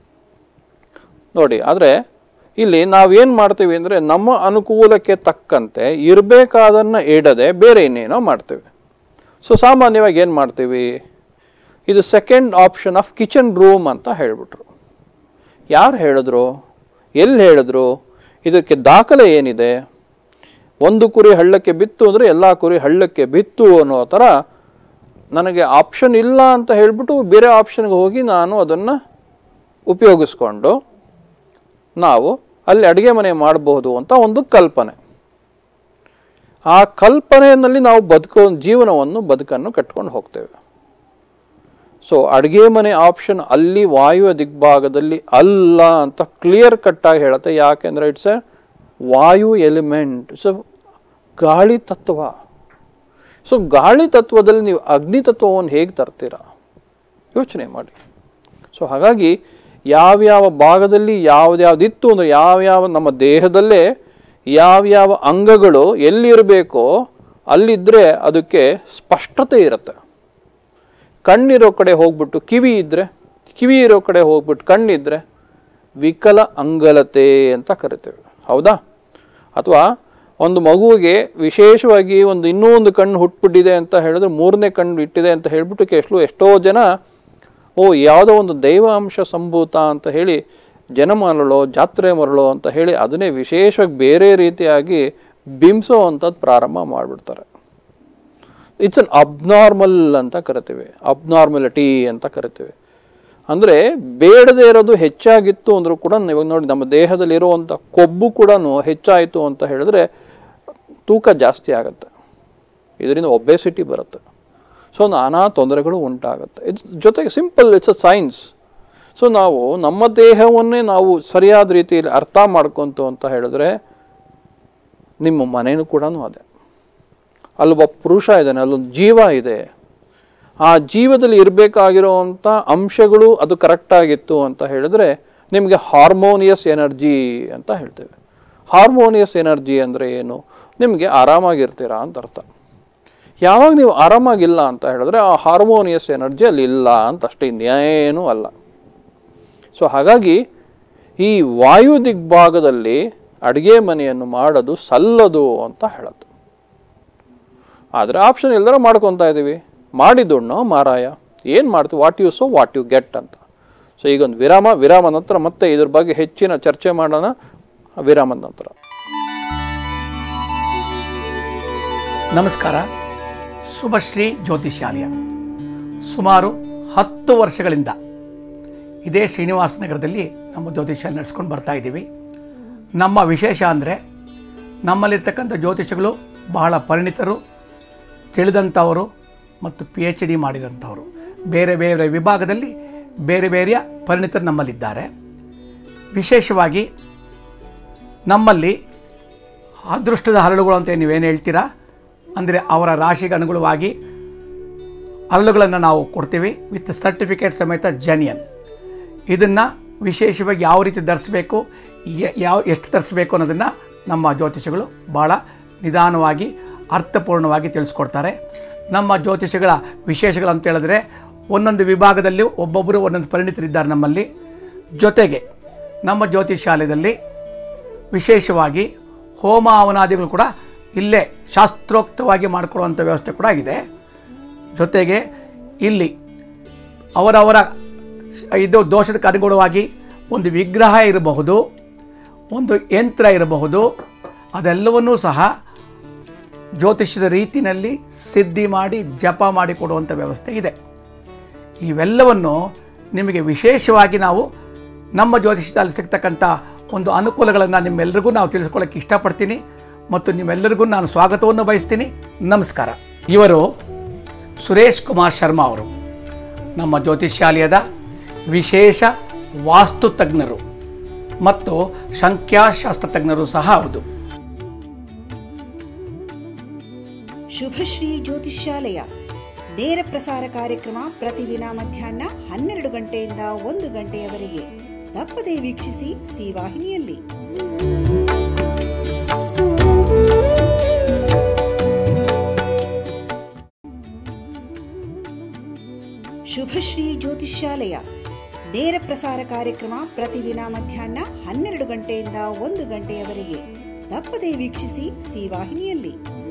[SPEAKER 3] ನೋಡಿ. ಆದರೆ ಇಲ್ಲಿ ನಾವೇನು ಮಾಡ್ತೀವಿ ಅಂದರೆ, ನಮ್ಮ ಅನುಕೂಲಕ್ಕೆ ತಕ್ಕಂತೆ ಇರಬೇಕಾದನ್ನು ಇಡದೆ ಬೇರೆ ಇನ್ನೇನೋ ಮಾಡ್ತೇವೆ. ಸೊ ಸಾಮಾನ್ಯವಾಗಿ ಏನು ಮಾಡ್ತೀವಿ, ಇದು second option of kitchen room ಅಂತ ಹೇಳಿಬಿಟ್ರು. ಯಾರು ಹೇಳಿದ್ರು, ಎಲ್ಲಿ ಹೇಳಿದ್ರು, ಇದಕ್ಕೆ ದಾಖಲೆ ಏನಿದೆ? ಒಂದು ಕುರಿ ಹಳ್ಳಕ್ಕೆ ಬಿತ್ತು ಅಂದರೆ ಎಲ್ಲ ಕುರಿ ಹಳ್ಳಕ್ಕೆ ಬಿತ್ತು ಅನ್ನೋ ಥರ ನನಗೆ ಆಪ್ಷನ್ ಇಲ್ಲ ಅಂತ ಹೇಳಿಬಿಟ್ಟು ಬೇರೆ ಆಪ್ಷನ್ಗೆ ಹೋಗಿ ನಾನು ಅದನ್ನು ಉಪಯೋಗಿಸ್ಕೊಂಡು ನಾವು ಅಲ್ಲಿ ಅಡುಗೆ ಮನೆ ಮಾಡಬಹುದು ಅಂತ ಒಂದು ಕಲ್ಪನೆ. ಆ ಕಲ್ಪನೆಯಲ್ಲಿ ನಾವು ಬದುಕನ್ನು ಕಟ್ಕೊಂಡು ಹೋಗ್ತೇವೆ. ಸೊ ಅಡುಗೆ ಮನೆ ಆಪ್ಷನ್ ಅಲ್ಲಿ ವಾಯುವ ದಿಗ್ಭಾಗದಲ್ಲಿ ಅಲ್ಲ ಅಂತ ಕ್ಲಿಯರ್ ಕಟ್ಟಾಗಿ ಹೇಳುತ್ತೆ. ಯಾಕೆಂದರೆ ಇಟ್ಸ್ ಎ ವಾಯು ಎಲಿಮೆಂಟ್, ಇಟ್ಸ್ ಎ ಗಾಳಿ ತತ್ವ. ಸೊ ಗಾಳಿ ತತ್ವದಲ್ಲಿ ನೀವು ಅಗ್ನಿ ತತ್ವವನ್ನು ಹೇಗೆ ತರ್ತೀರಾ ಯೋಚನೆ ಮಾಡಿ. ಸೊ ಹಾಗಾಗಿ ಯಾವ್ಯಾವ ಭಾಗದಲ್ಲಿ ಯಾವ್ದ್ಯಾವ್ದಿತ್ತು ಅಂದರೆ, ಯಾವ್ಯಾವ ನಮ್ಮ ದೇಹದಲ್ಲೇ ಯಾವ್ಯಾವ ಅಂಗಗಳು ಎಲ್ಲಿರಬೇಕೋ ಅಲ್ಲಿದ್ದರೆ ಅದಕ್ಕೆ ಸ್ಪಷ್ಟತೆ ಇರುತ್ತೆ. ಕಣ್ಣಿರೋ ಕಡೆ ಹೋಗ್ಬಿಟ್ಟು ಕಿವಿ ಇದ್ದರೆ, ಕಿವಿ ಇರೋ ಕಡೆ ಹೋಗ್ಬಿಟ್ಟು ಕಣ್ಣಿದ್ರೆ ವಿಕಲ ಅಂಗಲತೆ ಅಂತ ಕರಿತೇವೆ, ಹೌದಾ? ಅಥವಾ ಒಂದು ಮಗುವಿಗೆ ವಿಶೇಷವಾಗಿ ಇನ್ನೂ ಒಂದು ಕಣ್ಣು ಹುಟ್ಬಿಟ್ಟಿದೆ ಅಂತ ಹೇಳಿದ್ರೆ, ಮೂರನೇ ಕಣ್ಣು ಇಟ್ಟಿದೆ ಅಂತ ಹೇಳ್ಬಿಟ್ಟು ಎಷ್ಟೋ ಜನ ಯಾವುದೋ ಒಂದು ದೈವ ಅಂಶ ಸಂಭೂತ ಅಂತ ಹೇಳಿ ಜನ ಮರಳೋ ಜಾತ್ರೆ ಮರಳೋ ಅಂತ ಹೇಳಿ ಅದನ್ನೇ ವಿಶೇಷವಾಗಿ ಬೇರೆ ರೀತಿಯಾಗಿ ಬಿಂಬಿಸೋ ಅಂಥದ್ದು ಪ್ರಾರಂಭ ಮಾಡಿಬಿಡ್ತಾರೆ. ಇಟ್ಸ್ ಅನ್ ಅಬ್ನಾರ್ಮಲ್ ಅಂತ ಕರಿತೀವಿ, ಅಬ್ನಾರ್ಮಲಿಟಿ ಅಂತ ಕರಿತೀವಿ. ಅಂದರೆ ಬೇಡದೇ ಇರೋದು ಹೆಚ್ಚಾಗಿತ್ತು ಅಂದರೂ ಕೂಡ ಇವಾಗ ನೋಡಿ, ನಮ್ಮ ದೇಹದಲ್ಲಿರುವಂಥ ಕೊಬ್ಬು ಕೂಡ ಹೆಚ್ಚಾಯಿತು ಅಂತ ಹೇಳಿದ್ರೆ ತೂಕ ಜಾಸ್ತಿ ಆಗುತ್ತೆ, ಇದರಿಂದ ಒಬೆಸಿಟಿ ಬರುತ್ತೆ. ಸೊ ನಾನಾ ತೊಂದರೆಗಳು ಉಂಟಾಗುತ್ತೆ. ಜೊತೆಗೆ simple, it's a science. So ನಾವು ನಮ್ಮ ದೇಹವನ್ನೇ ನಾವು ಸರಿಯಾದ ರೀತಿಯಲ್ಲಿ ಅರ್ಥ ಮಾಡ್ಕೊಂತು ಅಂತ ಹೇಳಿದ್ರೆ, ನಿಮ್ಮ ಮನೇನೂ ಕೂಡ ಅದೇ, ಅಲ್ಲೊಬ್ಬ ಪುರುಷ ಇದ್ದಾನೆ, ಅಲ್ಲೊಂದು ಜೀವ ಇದೆ, ಆ ಜೀವದಲ್ಲಿ ಇರಬೇಕಾಗಿರೋವಂಥ ಅಂಶಗಳು ಅದು ಕರೆಕ್ಟಾಗಿತ್ತು ಅಂತ ಹೇಳಿದ್ರೆ ನಿಮಗೆ ಹಾರ್ಮೋನಿಯಸ್ ಎನರ್ಜಿ ಅಂತ ಹೇಳ್ತೇವೆ. ಹಾರ್ಮೋನಿಯಸ್ ಎನರ್ಜಿ ಅಂದರೆ ಏನು? ನಿಮಗೆ ಆರಾಮಾಗಿರ್ತೀರಾ ಅಂತ ಅರ್ಥ. ಯಾವಾಗ ನೀವು ಆರಾಮಾಗಿಲ್ಲ ಅಂತ ಹೇಳಿದ್ರೆ ಆ ಹಾರ್ಮೋನಿಯಸ್ ಎನರ್ಜಿ ಅಲ್ಲಿ ಇಲ್ಲ ಅಂತ ಅಷ್ಟೇ, ಇನ್ನೇನೂ ಅಲ್ಲ. ಸೊ ಹಾಗಾಗಿ ಈ ವಾಯು ದಿಗ್ಭಾಗದಲ್ಲಿ ಅಡುಗೆ ಮನೆಯನ್ನು ಮಾಡೋದು ಸಲ್ಲದು ಅಂತ ಹೇಳೋದು. ಆದರೆ ಆಪ್ಷನ್ ಇಲ್ಲದ್ರೆ ಮಾಡ್ಕೊತಾ ಇದ್ದೀವಿ. ಮಾಡಿದುಣ್ಣೋ ಮಾರಾಯ, ಏನು ಮಾಡ್ತೀವಿ, what you sow what you get ಅಂತ. ಸೊ ಈಗೊಂದು ವಿರಾಮ ನಂತರ ಮತ್ತೆ ಇದ್ರ ಬಗ್ಗೆ ಹೆಚ್ಚಿನ ಚರ್ಚೆ ಮಾಡೋಣ. ವಿರಾಮದ ನಂತರ.
[SPEAKER 1] ನಮಸ್ಕಾರ. ಶುಭಶ್ರೀ ಜ್ಯೋತಿಷ್ಯಾಲಯ ಸುಮಾರು 10 ವರ್ಷಗಳಿಂದ ಇದೇ ಶ್ರೀನಿವಾಸ ನಗರದಲ್ಲಿ ನಮ್ಮ ಜ್ಯೋತಿಷ್ಯಾಲಯ ನಡೆಸ್ಕೊಂಡು ಬರ್ತಾ ಇದ್ದೀವಿ. ನಮ್ಮ ವಿಶೇಷ ಅಂದರೆ ನಮ್ಮಲ್ಲಿರ್ತಕ್ಕಂಥ ಜ್ಯೋತಿಷಗಳು ಬಹಳ ಪರಿಣಿತರು, ತಿಳಿದಂಥವರು ಮತ್ತು PhD ಮಾಡಿರೋಂಥವರು. ಬೇರೆ ಬೇರೆ ವಿಭಾಗದಲ್ಲಿ ಬೇರೆ ಬೇರೆಯ ಪರಿಣಿತರು ನಮ್ಮಲ್ಲಿದ್ದಾರೆ. ವಿಶೇಷವಾಗಿ ನಮ್ಮಲ್ಲಿ ಅದೃಷ್ಟದ ಹರಳುಗಳು ಅಂತ ನೀವೇನು ಹೇಳ್ತೀರಾ, ಅಂದರೆ ಅವರ ರಾಶಿಗೆ ಅನುಗುಣವಾಗಿ ಹರಳುಗಳನ್ನು ನಾವು ಕೊಡ್ತೀವಿ, ವಿತ್ ಸರ್ಟಿಫಿಕೇಟ್ ಸಮೇತ ಜೆನ್ಯನ್. ಇದನ್ನು ವಿಶೇಷವಾಗಿ ಯಾವ ರೀತಿ ಧರಿಸಬೇಕು, ಎಷ್ಟು ಧರಿಸಬೇಕು ಅನ್ನೋದನ್ನು ನಮ್ಮ ಜ್ಯೋತಿಷಗಳು ಭಾಳ ನಿಧಾನವಾಗಿ ಅರ್ಥಪೂರ್ಣವಾಗಿ ತಿಳಿಸ್ಕೊಡ್ತಾರೆ. ನಮ್ಮ ಜ್ಯೋತಿಷಗಳ ವಿಶೇಷಗಳಂತ ಹೇಳಿದ್ರೆ ಒಂದೊಂದು ವಿಭಾಗದಲ್ಲಿ ಒಬ್ಬೊಬ್ಬರು ಒಂದೊಂದು ಪರಿಣಿತರಿದ್ದಾರೆ ನಮ್ಮಲ್ಲಿ. ಜೊತೆಗೆ ನಮ್ಮ ಜ್ಯೋತಿಷಾಲಯದಲ್ಲಿ ವಿಶೇಷವಾಗಿ ಹೋಮ ಹವನಾದಿಗಳು ಕೂಡ ಇಲ್ಲೇ ಶಾಸ್ತ್ರೋಕ್ತವಾಗಿ ಮಾಡಿಕೊಡುವಂಥ ವ್ಯವಸ್ಥೆ ಕೂಡ ಇದೆ. ಜೊತೆಗೆ ಇಲ್ಲಿ ಅವರವರ ಇದು ದೋಷಕ್ಕೆ ಅನುಗುಣವಾಗಿ ಒಂದು ವಿಗ್ರಹ ಇರಬಹುದು, ಒಂದು ಯಂತ್ರ ಇರಬಹುದು, ಅದೆಲ್ಲವನ್ನೂ ಸಹ ಜ್ಯೋತಿಷ್ಯದ ರೀತಿಯಲ್ಲಿ ಸಿದ್ಧಿ ಮಾಡಿ ಜಪ ಮಾಡಿ ಕೊಡುವಂಥ ವ್ಯವಸ್ಥೆ ಇದೆ. ಇವೆಲ್ಲವನ್ನು ನಿಮಗೆ ವಿಶೇಷವಾಗಿ ನಾವು ನಮ್ಮ ಜ್ಯೋತಿಷ್ಯದಲ್ಲಿ ಸಿಗ್ತಕ್ಕಂಥ ಒಂದು ಅನುಕೂಲಗಳನ್ನು ನಿಮ್ಮೆಲ್ಲರಿಗೂ ನಾವು ತಿಳಿಸ್ಕೊಳ್ಳೋಕ್ಕೆ ಇಷ್ಟಪಡ್ತೀನಿ ಮತ್ತು ನಿಮ್ಮೆಲ್ಲರಿಗೂ ನಾನು ಸ್ವಾಗತವನ್ನು ಬಯಸ್ತೀನಿ. ನಮಸ್ಕಾರ. ಇವರು ಸುರೇಶ್ ಕುಮಾರ್ ಶರ್ಮಾ ಅವರು ನಮ್ಮ ಜ್ಯೋತಿಷ್ಯಾಲಯದ ವಿಶೇಷ ವಾಸ್ತು ತಜ್ಞರು ಮತ್ತು ಸಂಖ್ಯಾಶಾಸ್ತ್ರ ತಜ್ಞರು ಸಹ ಹೌದು.
[SPEAKER 2] ಶುಭಶ್ರೀ ಜ್ಯೋತಿಷ್ಯಾಲಯ ನೇರ ಪ್ರಸಾರ ಕಾರ್ಯಕ್ರಮ ಪ್ರತಿದಿನ ಮಧ್ಯಾಹ್ನ 12 ಗಂಟೆಯಿಂದ 1 ಗಂಟೆಯವರೆಗೆ. ತಪ್ಪದೇ ವೀಕ್ಷಿಸಿ ಸಿ ವಾಹಿನಿಯಲ್ಲಿ. ಶುಭಶ್ರೀ ಜ್ಯೋತಿಷ್ಯಾಲಯ ನೇರ ಪ್ರಸಾರ ಕಾರ್ಯಕ್ರಮ ಪ್ರತಿದಿನ ಮಧ್ಯಾಹ್ನ 12 ಗಂಟೆಯಿಂದ 1 ಗಂಟೆಯವರೆಗೆ. ತಪ್ಪದೇ ವೀಕ್ಷಿಸಿ ಸಿ ವಾಹಿನಿಯಲ್ಲಿ.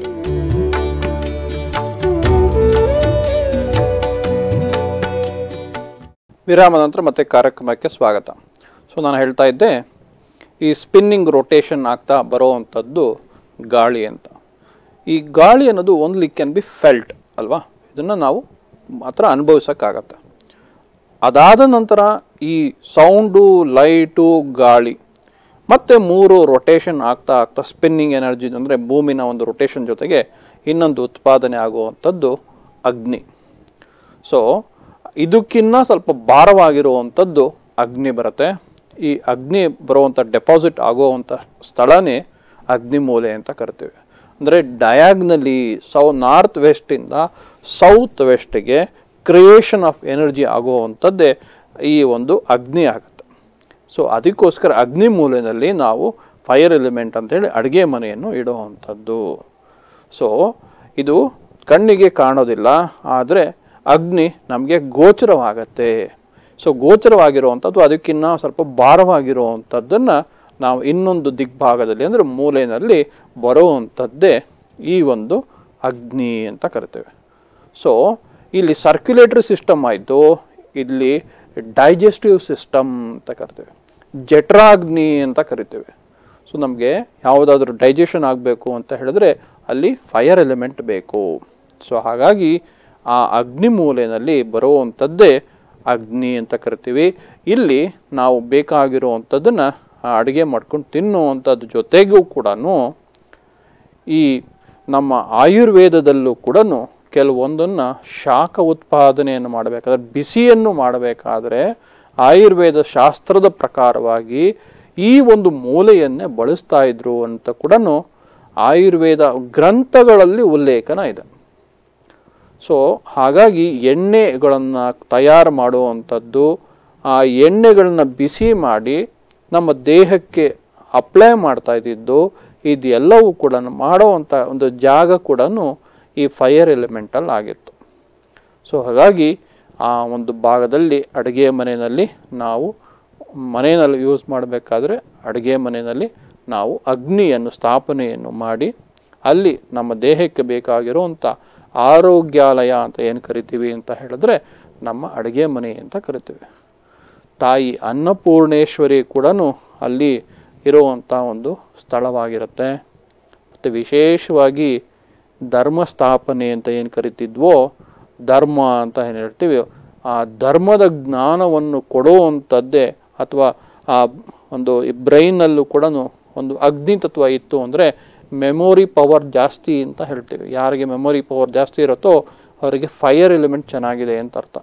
[SPEAKER 3] ವಿರಾಮದ ನಂತರ ಮತ್ತೆ ಕಾರ್ಯಕ್ರಮಕ್ಕೆ ಸ್ವಾಗತ. ಸೊ ನಾನು ಹೇಳ್ತಾ ಇದ್ದೆ, ಈ ಸ್ಪಿನ್ನಿಂಗ್ ರೊಟೇಷನ್ ಆಗ್ತಾ ಬರೋವಂಥದ್ದು ಗಾಳಿ ಅಂತ. ಈ ಗಾಳಿ ಅನ್ನೋದು ಓನ್ಲಿ ಕ್ಯಾನ್ ಬಿ ಫೆಲ್ಟ್ ಅಲ್ವಾ, ಇದನ್ನು ನಾವು ಮಾತ್ರ ಅನುಭವಿಸೋಕ್ಕಾಗತ್ತೆ. ಅದಾದ ನಂತರ ಈ ಸೌಂಡು, ಲೈಟು, ಗಾಳಿ ಮತ್ತು 3 ರೊಟೇಷನ್ ಆಗ್ತಾ ಆಗ್ತಾ ಸ್ಪಿನ್ನಿಂಗ್ ಎನರ್ಜಿ ಅಂದರೆ ಭೂಮಿನ ಒಂದು ರೊಟೇಷನ್ ಜೊತೆಗೆ ಇನ್ನೊಂದು ಉತ್ಪಾದನೆ ಆಗುವಂಥದ್ದು ಅಗ್ನಿ. ಸೊ ಇದಕ್ಕಿನ್ನ ಸ್ವಲ್ಪ ಭಾರವಾಗಿರುವಂಥದ್ದು ಅಗ್ನಿ ಬರುತ್ತೆ. ಈ ಅಗ್ನಿ ಬರುವಂಥ ಡೆಪಾಸಿಟ್ ಆಗುವಂಥ ಸ್ಥಳನೇ ಅಗ್ನಿಮೂಲೆ ಅಂತ ಕರಿತೀವಿ. ಅಂದರೆ ಡಯಾಗ್ನಲಿ ನಾರ್ತ್ ವೆಸ್ಟಿಂದ ಸೌತ್ ವೆಸ್ಟ್ಗೆ ಕ್ರಿಯೇಷನ್ ಆಫ್ ಎನರ್ಜಿ ಆಗುವಂಥದ್ದೇ ಈ ಒಂದು ಅಗ್ನಿ ಆಗುತ್ತೆ. ಸೊ ಅದಕ್ಕೋಸ್ಕರ ಅಗ್ನಿ ಮೂಲೆಯಲ್ಲಿ ನಾವು ಫೈರ್ ಎಲಿಮೆಂಟ್ ಅಂತೇಳಿ ಅಡುಗೆ ಮನೆಯನ್ನು ಇಡುವಂಥದ್ದು. ಸೊ ಇದು ಕಣ್ಣಿಗೆ ಕಾಣೋದಿಲ್ಲ, ಆದರೆ ಅಗ್ನಿ ನಮಗೆ ಗೋಚರವಾಗತ್ತೆ. ಸೊ ಗೋಚರವಾಗಿರುವಂಥದ್ದು ಅದಕ್ಕಿನ್ನ ಸ್ವಲ್ಪ ಭಾರವಾಗಿರುವಂಥದ್ದನ್ನು ನಾವು ಇನ್ನೊಂದು ದಿಗ್ಭಾಗದಲ್ಲಿ ಅಂದರೆ ಮೂಲೆಯಲ್ಲಿ ಬರುವಂಥದ್ದೇ ಈ ಒಂದು ಅಗ್ನಿ ಅಂತ ಕರಿತೇವೆ. ಸೊ ಇಲ್ಲಿ ಸರ್ಕ್ಯುಲೇಟರಿ ಸಿಸ್ಟಮ್ ಆಯಿತು, ಇಲ್ಲಿ ಡೈಜೆಸ್ಟಿವ್ ಸಿಸ್ಟಮ್ ಅಂತ ಕರಿತೇವೆ, ಜಠರಾಗ್ನಿ ಅಂತ ಕರಿತೇವೆ. ಸೊ ಸೊ ನಮಗೆ ಯಾವುದಾದ್ರೂ ಡೈಜೆಷನ್ ಆಗಬೇಕು ಅಂತ ಹೇಳಿದ್ರೆ ಅಲ್ಲಿ ಫೈರ್ ಎಲಿಮೆಂಟ್ ಬೇಕು. ಸೊ ಹಾಗಾಗಿ ಆ ಅಗ್ನಿ ಮೂಲೆಯಲ್ಲಿ ಬರುವಂಥದ್ದೇ ಅಗ್ನಿ ಅಂತ ಕರಿತೀವಿ. ಇಲ್ಲಿ ನಾವು ಬೇಕಾಗಿರುವಂಥದ್ದನ್ನು ಅಡುಗೆ ಮಾಡ್ಕೊಂಡು ತಿನ್ನುವಂಥದ್ದು ಜೊತೆಗೂ ಕೂಡ ಈ ನಮ್ಮ ಆಯುರ್ವೇದದಲ್ಲೂ ಕೂಡ ಕೆಲವೊಂದನ್ನು ಶಾಖ ಉತ್ಪಾದನೆಯನ್ನು ಮಾಡಬೇಕಾದ್ರೆ, ಬಿಸಿಯನ್ನು ಮಾಡಬೇಕಾದ್ರೆ ಆಯುರ್ವೇದ ಶಾಸ್ತ್ರದ ಪ್ರಕಾರವಾಗಿ ಈ ಒಂದು ಮೂಲೆಯನ್ನೇ ಬಳಸ್ತಾ ಇದ್ರು ಅಂತ ಕೂಡ ಆಯುರ್ವೇದ ಗ್ರಂಥಗಳಲ್ಲಿ ಉಲ್ಲೇಖನ ಇದೆ. ಸೊ ಹಾಗಾಗಿ ಎಣ್ಣೆಗಳನ್ನು ತಯಾರು ಮಾಡುವಂಥದ್ದು, ಆ ಎಣ್ಣೆಗಳನ್ನ ಬಿಸಿ ಮಾಡಿ ನಮ್ಮ ದೇಹಕ್ಕೆ ಅಪ್ಲೈ ಮಾಡ್ತಾ ಇದ್ದಿದ್ದು, ಇದೆಲ್ಲವೂ ಕೂಡ ಮಾಡುವಂಥ ಒಂದು ಜಾಗ ಕೂಡ ಈ ಫೈರ್ ಎಲಿಮೆಂಟಲ್ ಆಗಿತ್ತು. ಸೊ ಹಾಗಾಗಿ ಆ ಒಂದು ಭಾಗದಲ್ಲಿ ಅಡುಗೆ ಮನೆಯಲ್ಲಿ ನಾವು ಮನೆಯಲ್ಲಿ ಯೂಸ್ ಮಾಡಬೇಕಾದ್ರೆ ಅಡುಗೆ ಮನೆಯಲ್ಲಿ ನಾವು ಅಗ್ನಿಯನ್ನು ಸ್ಥಾಪನೆಯನ್ನು ಮಾಡಿ ಅಲ್ಲಿ ನಮ್ಮ ದೇಹಕ್ಕೆ ಬೇಕಾಗಿರುವಂಥ ಆರೋಗ್ಯಾಲಯ ಅಂತ ಏನು ಕರಿತೀವಿ ಅಂತ ಹೇಳಿದ್ರೆ ನಮ್ಮ ಅಡುಗೆ ಮನೆ ಅಂತ ಕರಿತೀವಿ. ತಾಯಿ ಅನ್ನಪೂರ್ಣೇಶ್ವರಿ ಕೂಡ ಅಲ್ಲಿ ಇರುವಂಥ ಒಂದು ಸ್ಥಳವಾಗಿರುತ್ತೆ. ಮತ್ತು ವಿಶೇಷವಾಗಿ ಧರ್ಮ ಸ್ಥಾಪನೆ ಅಂತ ಏನು ಕರಿತಿದ್ವೋ, ಧರ್ಮ ಅಂತ ಏನು ಹೇಳ್ತೀವಿ, ಆ ಧರ್ಮದ ಜ್ಞಾನವನ್ನು ಕೊಡುವಂಥದ್ದೇ, ಅಥವಾ ಆ ಒಂದು ಬ್ರೈನಲ್ಲೂ ಕೂಡ ಒಂದು ಅಗ್ನಿ ತತ್ವ ಇತ್ತು ಅಂದರೆ ಮೆಮೊರಿ ಪವರ್ ಜಾಸ್ತಿ ಅಂತ ಹೇಳ್ತೀವಿ. ಯಾರಿಗೆ ಮೆಮೊರಿ ಪವರ್ ಜಾಸ್ತಿ ಇರುತ್ತೋ ಅವರಿಗೆ ಫೈರ್ ಎಲಿಮೆಂಟ್ ಚೆನ್ನಾಗಿದೆ ಅಂತ ಅರ್ಥ.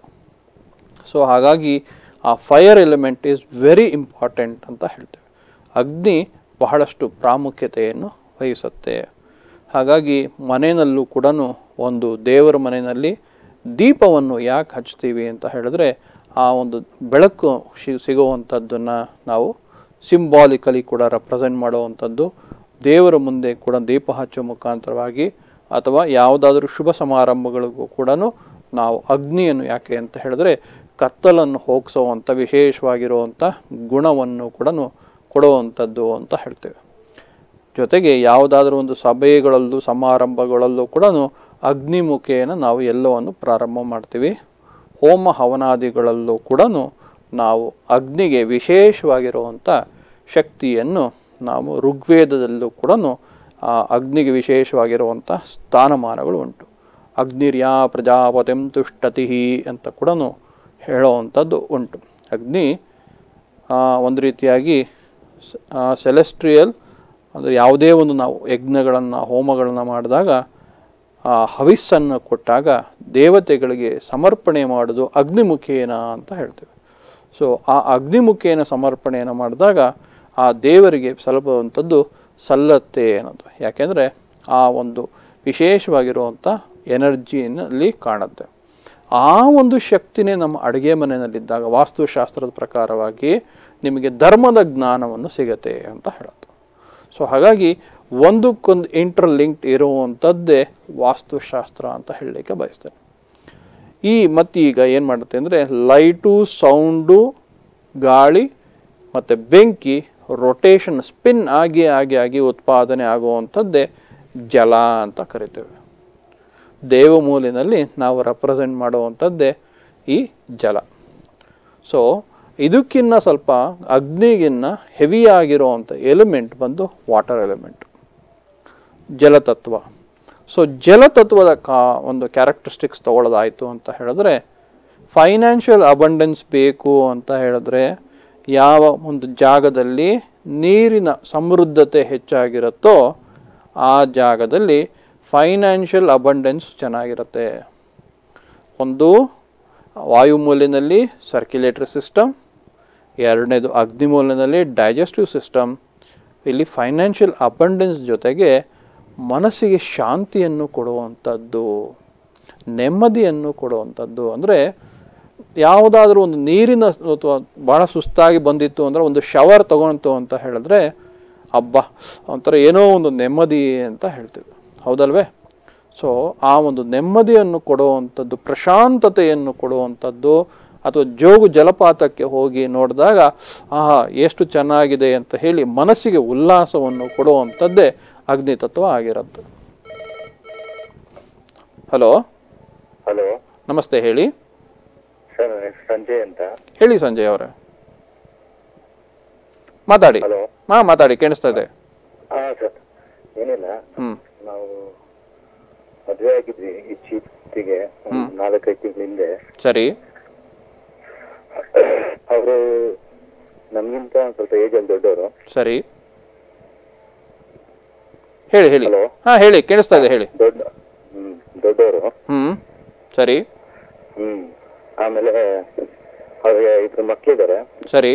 [SPEAKER 3] ಸೊ ಹಾಗಾಗಿ ಆ fire element is very important ಅಂತ ಹೇಳ್ತೇವೆ. ಅಗ್ನಿ ಬಹಳಷ್ಟು ಪ್ರಾಮುಖ್ಯತೆಯನ್ನು ವಹಿಸುತ್ತೆ. ಹಾಗಾಗಿ ಮನೆಯಲ್ಲೂ ಕೂಡ ಒಂದು ದೇವರ ಮನೆಯಲ್ಲಿ ದೀಪವನ್ನು ಯಾಕೆ ಹಚ್ತೀವಿ ಅಂತ ಹೇಳಿದ್ರೆ ಆ ಒಂದು ಬೆಳಕು ಸಿಗುವಂಥದ್ದನ್ನು ನಾವು ಸಿಂಬಾಲಿಕಲಿ ಕೂಡ ರೆಪ್ರೆಸೆಂಟ್ ಮಾಡುವಂಥದ್ದು. ದೇವರ ಮುಂದೆ ಕೂಡ ದೀಪ ಹಚ್ಚುವ ಮುಖಾಂತರವಾಗಿ ಅಥವಾ ಯಾವುದಾದ್ರೂ ಶುಭ ಸಮಾರಂಭಗಳಿಗೂ ಕೂಡ ನಾವು ಅಗ್ನಿಯನ್ನು ಯಾಕೆ ಅಂತ ಹೇಳಿದ್ರೆ ಕತ್ತಲನ್ನು ಹೋಗಿಸುವಂಥ ವಿಶೇಷವಾಗಿರುವಂಥ ಗುಣವನ್ನು ಕೂಡ ಕೊಡುವಂಥದ್ದು ಅಂತ ಹೇಳ್ತೇವೆ. ಜೊತೆಗೆ ಯಾವುದಾದ್ರೂ ಒಂದು ಸಭೆಗಳಲ್ಲೂ ಸಮಾರಂಭಗಳಲ್ಲೂ ಕೂಡ ಅಗ್ನಿಮುಖೇನ ನಾವು ಎಲ್ಲವನ್ನು ಪ್ರಾರಂಭ ಮಾಡ್ತೀವಿ. ಹೋಮ ಹವನಾದಿಗಳಲ್ಲೂ ಕೂಡ ನಾವು ಅಗ್ನಿಗೆ ವಿಶೇಷವಾಗಿರುವಂಥ ಶಕ್ತಿಯನ್ನು ನಾವು ಋಗ್ವೇದದಲ್ಲೂ ಕೂಡ ಅಗ್ನಿಗೆ ವಿಶೇಷವಾಗಿರುವಂಥ ಸ್ಥಾನಮಾನಗಳು ಉಂಟು. ಅಗ್ನಿರ್ಯಾ ಪ್ರಜಾಪತಿಂ ತುಷ್ಟತಿ ಅಂತ ಕೂಡ ಹೇಳುವಂಥದ್ದು ಉಂಟು. ಅಗ್ನಿ ಒಂದು ರೀತಿಯಾಗಿ ಸೆಲೆಸ್ಟ್ರಿಯಲ್, ಅಂದರೆ ಯಾವುದೇ ಒಂದು ನಾವು ಯಜ್ಞಗಳನ್ನು ಹೋಮಗಳನ್ನು ಮಾಡಿದಾಗ ಹವಿಸ್ಸನ್ನು ಕೊಟ್ಟಾಗ ದೇವತೆಗಳಿಗೆ ಸಮರ್ಪಣೆ ಮಾಡೋದು ಅಗ್ನಿಮುಖೇನ ಅಂತ ಹೇಳ್ತೇವೆ. ಸೊ ಆ ಅಗ್ನಿಮುಖೇನ ಸಮರ್ಪಣೆಯನ್ನು ಮಾಡಿದಾಗ ಆ ದೇವರಿಗೆ ಸಲ್ಲುವಂಥದ್ದು ಸಲ್ಲತ್ತೆ ಅನ್ನೋದು. ಯಾಕೆಂದರೆ ಆ ಒಂದು ವಿಶೇಷವಾಗಿರುವಂಥ ಎನರ್ಜಿನಲ್ಲಿ ಕಾಣುತ್ತೆ. ಆ ಒಂದು ಶಕ್ತಿನೇ ನಮ್ಮ ಅಡುಗೆ ಮನೆಯಲ್ಲಿದ್ದಾಗ ವಾಸ್ತುಶಾಸ್ತ್ರದ ಪ್ರಕಾರವಾಗಿ ನಿಮಗೆ ಧರ್ಮದ ಜ್ಞಾನವನ್ನು ಸಿಗತ್ತೆ ಅಂತ ಹೇಳುತ್ತೆ. ಸೊ ಹಾಗಾಗಿ ಒಂದಕ್ಕೊಂದು ಇಂಟರ್ಲಿಂಕ್ಡ್ ಇರುವಂಥದ್ದೇ ವಾಸ್ತುಶಾಸ್ತ್ರ ಅಂತ ಹೇಳಲಿಕ್ಕೆ ಬಯಸ್ತೇನೆ. ಮತ್ತೀಗ ಏನು ಮಾಡುತ್ತೆ ಅಂದರೆ ಲೈಟು, ಸೌಂಡು, ಗಾಳಿ ಮತ್ತು ಬೆಂಕಿ ರೊಟೇಷನ್ ಸ್ಪಿನ್ ಆಗಿ ಉತ್ಪಾದನೆ ಆಗುವಂಥದ್ದೇ ಜಲ ಅಂತ ಕರಿತೇವೆ. ದೇವಮೂಲಿನಲ್ಲಿ ನಾವು ರೆಪ್ರೆಸೆಂಟ್ ಮಾಡುವಂಥದ್ದೇ ಈ ಜಲ. ಸೊ ಇದಕ್ಕಿನ್ನ ಸ್ವಲ್ಪ ಅಗ್ನಿಗಿನ್ನ ಹೆವಿಯಾಗಿರುವಂಥ ಎಲಿಮೆಂಟ್ ಬಂದು ವಾಟರ್ ಎಲಿಮೆಂಟ್, ಜಲತತ್ವ. ಸೊ ಜಲತತ್ವದ ಒಂದು ಕ್ಯಾರೆಕ್ಟರಿಸ್ಟಿಕ್ಸ್ ತಗೊಳ್ಳೋದಾಯಿತು ಅಂತ ಹೇಳಿದ್ರೆ, ಫೈನಾನ್ಷಿಯಲ್ ಅಬಂಡೆನ್ಸ್ ಬೇಕು ಅಂತ ಹೇಳಿದ್ರೆ ಯಾವ ಒಂದು ಜಾಗದಲ್ಲಿ ನೀರಿನ ಸಮೃದ್ಧತೆ ಹೆಚ್ಚಾಗಿರುತ್ತೋ ಆ ಜಾಗದಲ್ಲಿ ಫೈನಾನ್ಷಿಯಲ್ ಅಬಂಡೆನ್ಸ್ ಚೆನ್ನಾಗಿರುತ್ತೆ. ಒಂದು ವಾಯುಮೂಲಿನಲ್ಲಿ ಸರ್ಕ್ಯುಲೇಟರಿ ಸಿಸ್ಟಮ್, ಎರಡನೇದು ಅಗ್ನಿಮೂಲಿನಲ್ಲಿ ಡೈಜೆಸ್ಟಿವ್ ಸಿಸ್ಟಮ್. ಇಲ್ಲಿ ಫೈನಾನ್ಷಿಯಲ್ ಅಬಂಡೆನ್ಸ್ ಜೊತೆಗೆ ಮನಸ್ಸಿಗೆ ಶಾಂತಿಯನ್ನು ಕೊಡುವಂಥದ್ದು, ನೆಮ್ಮದಿಯನ್ನು ಕೊಡುವಂಥದ್ದು. ಅಂದರೆ ಯಾವುದಾದ್ರೂ ಒಂದು ನೀರಿನ ಅಥವಾ ಭಾಳ ಸುಸ್ತಾಗಿ ಬಂದಿತ್ತು ಅಂದರೆ ಒಂದು ಶವರ್ ತಗೊಂತು ಅಂತ ಹೇಳಿದ್ರೆ ಅಬ್ಬಾ ಒಂಥರ ಏನೋ ಒಂದು ನೆಮ್ಮದಿ ಅಂತ ಹೇಳ್ತೀವಿ, ಹೌದಲ್ವೇ? ಸೊ ಆ ಒಂದು ನೆಮ್ಮದಿಯನ್ನು ಕೊಡುವಂಥದ್ದು, ಪ್ರಶಾಂತತೆಯನ್ನು ಕೊಡುವಂಥದ್ದು, ಅಥವಾ ಜೋಗು ಜಲಪಾತಕ್ಕೆ ಹೋಗಿ ನೋಡಿದಾಗ ಆಹಾ ಎಷ್ಟು ಚೆನ್ನಾಗಿದೆ ಅಂತ ಹೇಳಿ ಮನಸ್ಸಿಗೆ ಉಲ್ಲಾಸವನ್ನು ಕೊಡುವಂಥದ್ದೇ ಅಗ್ನಿ ತತ್ವ ಆಗಿರುತ್ತೆ. ಹಲೋ
[SPEAKER 5] ಹಲೋ,
[SPEAKER 3] ನಮಸ್ತೆ, ಹೇಳಿ
[SPEAKER 5] ಸರ್. ಸಂಜಯ್ ಅಂತ.
[SPEAKER 3] ಹೇಳಿ ಸಂಜಯ್ ಅವರೇ, ಮಾತಾಡಿ.
[SPEAKER 5] ಹಲೋ,
[SPEAKER 3] ಮಾತಾಡಿ, ಕೇಳಿಸ್ತಾ ಇದೆ.
[SPEAKER 5] ಹಾ ಸರ್, ಏನಿಲ್ಲ,
[SPEAKER 3] ಹ್ಮ್
[SPEAKER 5] ನಾವು ಮದುವೆ ಆಗಿದ್ವಿ ಇತ್ತೀಚೆಗೆ 4-5 ತಿಂಗಳ ಹಿಂದೆ.
[SPEAKER 3] ಸರಿ.
[SPEAKER 5] ಅವರು ನಮ್ಗಿಂತ ಸ್ವಲ್ಪ ಏಜ್ ಅಲ್ಲಿ ದೊಡ್ಡವರು.
[SPEAKER 3] ಸರಿ, ಹೇಳಿ ಹೇಳಿ.
[SPEAKER 5] Hello?
[SPEAKER 3] ಹಾ ಹೇಳಿ, ಕೇಳಿಸ್ತಾ ಇದೆ, ಹೇಳಿ.
[SPEAKER 5] ದೊಡ್ಡವರು.
[SPEAKER 3] ಸರಿ.
[SPEAKER 5] ಆಮೇಲೆ ಅವ್ರಿಗೆ 2 ಮಕ್ಳಿದ್ದಾರೆ.
[SPEAKER 3] ಸರಿ.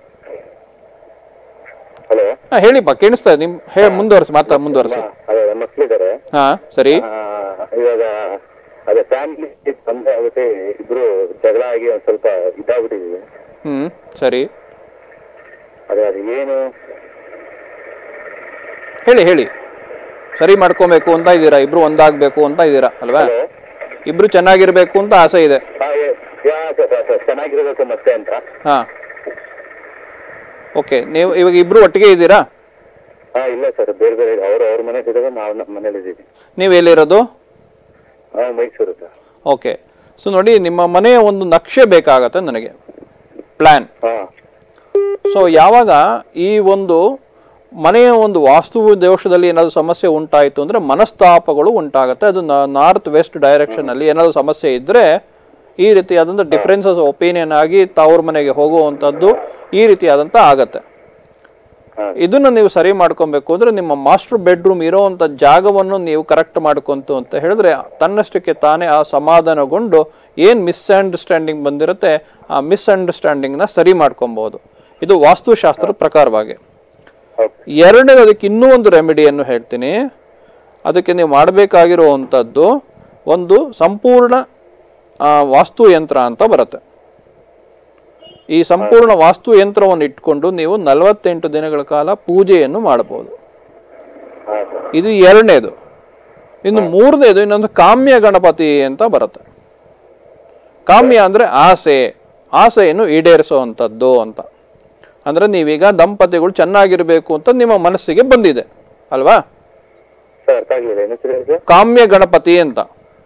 [SPEAKER 5] ಹಲೋ.
[SPEAKER 3] ಹಾ ಹೇಳಿಪ್ಪ, ಕೇಳಿಸ್ತಾ ಇದೆ. ಮುಂದುವರಿಸಿ, ಮುಂದುವರಿಸಿ.
[SPEAKER 5] ಅದೇ ಮಕ್ಳಿದ್ದಾರೆ.
[SPEAKER 3] ಹಾ ಸರಿ.
[SPEAKER 5] ಇವಾಗ ಅದೇ ಫ್ಯಾಮಿಲಿ ತೊಂದರೆ ಆಗುತ್ತೆ, ಇಬ್ರು ಜಗಳ ಆಗಿ ಒಂದ್ ಸ್ವಲ್ಪ ಇದಾಗ್ಬಿಟ್ಟಿದೀವಿ.
[SPEAKER 3] ಸರಿ.
[SPEAKER 5] ಅದೇ ಅದು ಏನು
[SPEAKER 3] ಹೇಳಿ ಹೇಳಿ. ಸರಿ ಮಾಡ್ಕೊಬೇಕು ಅಂತ ಇದ್ದೀರಾ, ಇಬ್ರು ಒಂದಾಗಬೇಕು ಅಂತ ಇದ್ದೀರಾ ಅಲ್ವಾ? ಇಬ್ರು ಚೆನ್ನಾಗಿರ್ಬೇಕು ಅಂತ ಆಸೆ ಇದೆ.
[SPEAKER 5] ಚೆನ್ನಾಗಿರ್ಬೇಕು ಮತ್ತೆ ಅಂತ.
[SPEAKER 3] ಹಾ ಓಕೆ. ನೀವು ಇವಾಗ ಇಬ್ರು ಒಟ್ಟಿಗೆ ಇದ್ದೀರಾ?
[SPEAKER 5] ಇಲ್ಲ ಸರ್, ಬೇರೆ ಬೇರೆ. ಅವ್ರ ಮನೆ ಇದ್ದಾರೆ, ನಾವು ನಮ್ಮ ಮನೇಲಿ ಇದ್ದೀವಿ.
[SPEAKER 3] ನೀವು ಎಲ್ಲಿರೋದು?
[SPEAKER 5] ಮೈಸೂರು ಸರ್.
[SPEAKER 3] ಓಕೆ. ಸೊ ನೋಡಿ, ನಿಮ್ಮ ಮನೆಯ ಒಂದು ನಕ್ಷೆ ಬೇಕಾಗತ್ತೆ ನನಗೆ, ಪ್ಲಾನ್. ಸೊ ಯಾವಾಗ ಈ ಒಂದು ಮನೆಯ ಒಂದು ವಾಸ್ತು ದೋಷದಲ್ಲಿ ಏನಾದರೂ ಸಮಸ್ಯೆ ಉಂಟಾಯಿತು ಅಂದರೆ ಮನಸ್ತಾಪಗಳು ಉಂಟಾಗುತ್ತೆ. ಅದು ನಾರ್ತ್ ವೆಸ್ಟ್ ಡೈರೆಕ್ಷನಲ್ಲಿ ಏನಾದರೂ ಸಮಸ್ಯೆ ಇದ್ದರೆ ಈ ರೀತಿಯಾದಂಥ ಡಿಫ್ರೆನ್ಸಸ್ ಒಪಿನಿಯನ್ ಆಗಿ ತವ್ರ ಮನೆಗೆ ಹೋಗುವಂಥದ್ದು ಈ ರೀತಿಯಾದಂಥ ಆಗತ್ತೆ. ಇದನ್ನು ನೀವು ಸರಿ ಮಾಡ್ಕೊಬೇಕು ಅಂದರೆ ನಿಮ್ಮ ಮಾಸ್ಟರ್ ಬೆಡ್ರೂಮ್ ಇರೋವಂಥ ಜಾಗವನ್ನು ನೀವು ಕರೆಕ್ಟ್ ಮಾಡ್ಕೊಂತು ಅಂತ ಹೇಳಿದ್ರೆ ತನ್ನಷ್ಟಕ್ಕೆ ತಾನೇ ಆ ಸಮಾಧಾನಗೊಂಡು ಏನು ಮಿಸ್ಅಂಡರ್ಸ್ಟ್ಯಾಂಡಿಂಗ್ ಬಂದಿರುತ್ತೆ ಆ ಮಿಸ್ಅಂಡರ್ಸ್ಟ್ಯಾಂಡಿಂಗ್ನ ಸರಿ ಮಾಡ್ಕೊಬೋದು. ಇದು ವಾಸ್ತುಶಾಸ್ತ್ರದ ಪ್ರಕಾರವಾಗಿ. ಎರಡನೇದು, ಅದಕ್ಕೆ ಇನ್ನೂ ಒಂದು ರೆಮಿಡಿಯನ್ನು ಹೇಳ್ತೀನಿ. ಅದಕ್ಕೆ ನೀವು ಮಾಡಬೇಕಾಗಿರುವಂಥದ್ದು ಒಂದು ಸಂಪೂರ್ಣ ವಾಸ್ತು ಯಂತ್ರ ಅಂತ ಬರುತ್ತೆ. ಈ ಸಂಪೂರ್ಣ ವಾಸ್ತು ಯಂತ್ರವನ್ನು ಇಟ್ಕೊಂಡು ನೀವು 48 ದಿನಗಳ ಕಾಲ ಪೂಜೆಯನ್ನು ಮಾಡಬಹುದು. ಇದು ಎರಡನೇದು. ಇನ್ನು ಮೂರನೇದು ಇನ್ನೊಂದು ಕಾಮ್ಯ ಗಣಪತಿ ಅಂತ ಬರುತ್ತೆ. ಕಾಮ್ಯ ಅಂದರೆ ಆಸೆಯನ್ನು ಈಡೇರಿಸುವಂಥದ್ದು ಅಂತ. ಅಂದರೆ ನೀವೀಗ ದಂಪತಿಗಳು ಚೆನ್ನಾಗಿರ್ಬೇಕು ಅಂತ ನಿಮ್ಮ ಮನಸ್ಸಿಗೆ ಬಂದಿದೆ ಅಲ್ವಾ? ಕಾಮ್ಯ ಗಣಪತಿ ಅಂತ.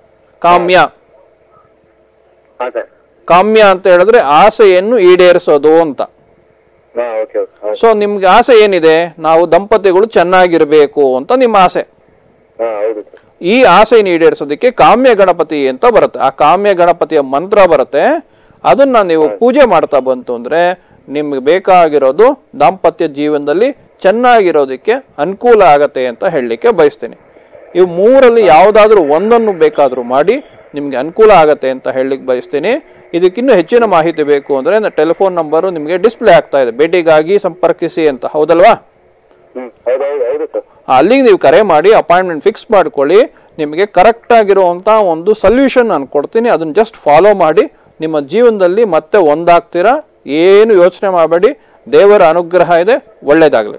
[SPEAKER 3] ಕಾಮ್ಯ ಅಂತ ಹೇಳಿದ್ರೆ ಆಸೆಯನ್ನು ಈಡೇರಿಸೋದು ಅಂತ. ಸೊ ನಿಮ್ಗೆ ಆಸೆ ಏನಿದೆ? ನಾವು ದಂಪತಿಗಳು ಚೆನ್ನಾಗಿರ್ಬೇಕು ಅಂತ ನಿಮ್ಮ ಆಸೆ. ಈ ಆಸೆಯನ್ನು ಈಡೇರಿಸೋದಕ್ಕೆ ಕಾಮ್ಯ ಗಣಪತಿ ಅಂತ ಬರುತ್ತೆ. ಆ ಕಾಮ್ಯ ಗಣಪತಿಯ ಮಂತ್ರ ಬರುತ್ತೆ. ಅದನ್ನ ನೀವು ಪೂಜೆ ಮಾಡ್ತಾ ಬಂತು ಅಂದ್ರೆ ನಿಮ್ಗೆ ಬೇಕಾಗಿರೋದು ದಾಂಪತ್ಯ ಜೀವನದಲ್ಲಿ ಚೆನ್ನಾಗಿರೋದಕ್ಕೆ ಅನುಕೂಲ ಆಗತ್ತೆ ಅಂತ ಹೇಳಲಿಕ್ಕೆ ಬಯಸ್ತೀನಿ. ಇವು ಮೂರಲ್ಲಿ ಯಾವುದಾದ್ರೂ ಒಂದನ್ನು ಬೇಕಾದರೂ ಮಾಡಿ ನಿಮಗೆ ಅನುಕೂಲ ಆಗತ್ತೆ ಅಂತ ಹೇಳಲಿಕ್ಕೆ ಬಯಸ್ತೀನಿ. ಇದಕ್ಕಿನ್ನೂ ಹೆಚ್ಚಿನ ಮಾಹಿತಿ ಬೇಕು ಅಂದರೆ ನನ್ನ ಟೆಲಿಫೋನ್ ನಂಬರು ನಿಮಗೆ ಡಿಸ್ಪ್ಲೇ ಆಗ್ತಾ ಇದೆ, ಭೇಟಿಗಾಗಿ ಸಂಪರ್ಕಿಸಿ ಅಂತ. ಹೌದಲ್ವಾ? ಅಲ್ಲಿಗೆ ನೀವು ಕರೆ ಮಾಡಿ ಅಪಾಯಿಂಟ್ಮೆಂಟ್ ಫಿಕ್ಸ್ ಮಾಡ್ಕೊಳ್ಳಿ. ನಿಮಗೆ ಕರೆಕ್ಟ್ ಆಗಿರುವಂಥ ಒಂದು ಸೊಲ್ಯೂಷನ್ ನಾನು ಕೊಡ್ತೀನಿ. ಅದನ್ನು ಜಸ್ಟ್ ಫಾಲೋ ಮಾಡಿ ನಿಮ್ಮ ಜೀವನದಲ್ಲಿ ಮತ್ತೆ ಒಂದಾಗ್ತೀರಾ. ಏನು ಯೋಚನೆ ಮಾಡಬೇಡಿ, ದೇವರ ಅನುಗ್ರಹ ಇದೆ. ಒಳ್ಳೇದಾಗಲಿ.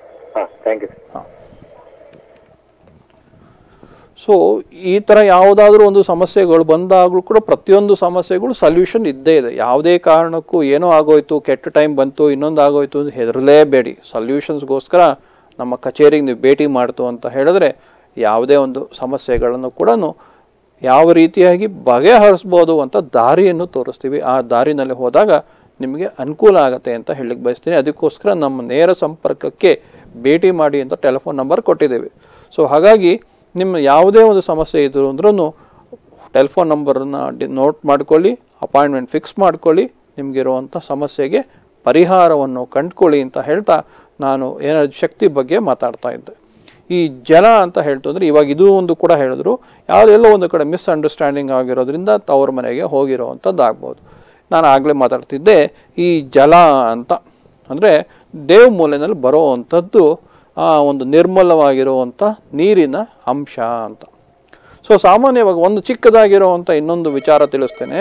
[SPEAKER 3] ಸೊ ಈ ಥರ ಯಾವುದಾದ್ರೂ ಒಂದು ಸಮಸ್ಯೆಗಳು ಬಂದಾಗಲೂ ಕೂಡ ಪ್ರತಿಯೊಂದು ಸಮಸ್ಯೆಗಳು ಸೊಲ್ಯೂಷನ್ ಇದ್ದೇ ಇದೆ. ಯಾವುದೇ ಕಾರಣಕ್ಕೂ ಏನೋ ಆಗೋಯ್ತು, ಕೆಟ್ಟ ಟೈಮ್ ಬಂತು, ಇನ್ನೊಂದು ಆಗೋಯ್ತು ಅಂತ ಹೆದರಲೇಬೇಡಿ. ಸೊಲ್ಯೂಷನ್ಸ್ಗೋಸ್ಕರ ನಮ್ಮ ಕಚೇರಿಗೆ ನೀವು ಭೇಟಿ ಮಾಡ್ತು ಅಂತ ಹೇಳಿದ್ರೆ ಯಾವುದೇ ಒಂದು ಸಮಸ್ಯೆಗಳನ್ನು ಕೂಡ ಯಾವ ರೀತಿಯಾಗಿ ಬಗೆಹರಿಸ್ಬೋದು ಅಂತ ದಾರಿಯನ್ನು ತೋರಿಸ್ತೀವಿ. ಆ ದಾರಿನಲ್ಲಿ ಹೋದಾಗ ನಿಮಗೆ ಅನುಕೂಲ ಆಗುತ್ತೆ ಅಂತ ಹೇಳಲಿಕ್ಕೆ ಬಯಸ್ತೀನಿ. ಅದಕ್ಕೋಸ್ಕರ ನಮ್ಮ ನೇರ ಸಂಪರ್ಕಕ್ಕೆ ಭೇಟಿ ಮಾಡಿ ಅಂತ ಟೆಲಿಫೋನ್ ನಂಬರ್ ಕೊಟ್ಟಿದ್ದೇವೆ. ಸೊ ಹಾಗಾಗಿ ನಿಮ್ಮ ಯಾವುದೇ ಒಂದು ಸಮಸ್ಯೆ ಇದ್ರು ಅಂದ್ರೂ ಟೆಲಿಫೋನ್ ನಂಬರನ್ನು ನೋಟ್ ಮಾಡ್ಕೊಳ್ಳಿ, ಅಪಾಯಿಂಟ್ಮೆಂಟ್ ಫಿಕ್ಸ್ ಮಾಡ್ಕೊಳ್ಳಿ, ನಿಮಗಿರುವಂಥ ಸಮಸ್ಯೆಗೆ ಪರಿಹಾರವನ್ನು ಕಂಡುಕೊಳ್ಳಿ ಅಂತ ಹೇಳ್ತಾ ನಾನು ಎನರ್ಜಿ ಶಕ್ತಿ ಬಗ್ಗೆ ಮಾತಾಡ್ತಾ ಇದ್ದೆ. ಈ ಜಲ ಅಂತ ಹೇಳ್ತಂದ್ರೆ ಇವಾಗ ಇದು ಒಂದು ಕೂಡ ಹೇಳಿದ್ರು, ಯಾವುದೆಲ್ಲೋ ಒಂದು ಕಡೆ ಮಿಸ್ಅಂಡರ್ಸ್ಟ್ಯಾಂಡಿಂಗ್ ಆಗಿರೋದ್ರಿಂದ ತವ್ರ ಮನೆಗೆ ಹೋಗಿರೋವಂಥದ್ದು ಆಗ್ಬೋದು. ನಾನು ಆಗಲೇ ಮಾತಾಡ್ತಿದ್ದೆ ಈ ಜಲ ಅಂತ ಅಂದರೆ ದೇವ ಮೂಲೆಯಲ್ಲಿ ಬರೋವಂಥದ್ದು ಒಂದು ನಿರ್ಮಲವಾಗಿರುವಂಥ ನೀರಿನ ಅಂಶ ಅಂತ. ಸೊ ಸಾಮಾನ್ಯವಾಗಿ ಒಂದು ಚಿಕ್ಕದಾಗಿರುವಂಥ ಇನ್ನೊಂದು ವಿಚಾರ ತಿಳಿಸ್ತೇನೆ.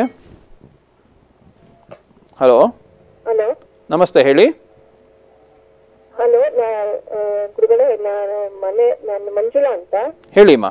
[SPEAKER 3] ಹಲೋ ನಮಸ್ತೆ, ಹೇಳಿ.
[SPEAKER 4] ಹಲೋ, ಗುರುಗಳೇ, ನಾನು ಮಂಜುಳಾ ಅಂತ.
[SPEAKER 3] ಹೇಳಿಮ್ಮ.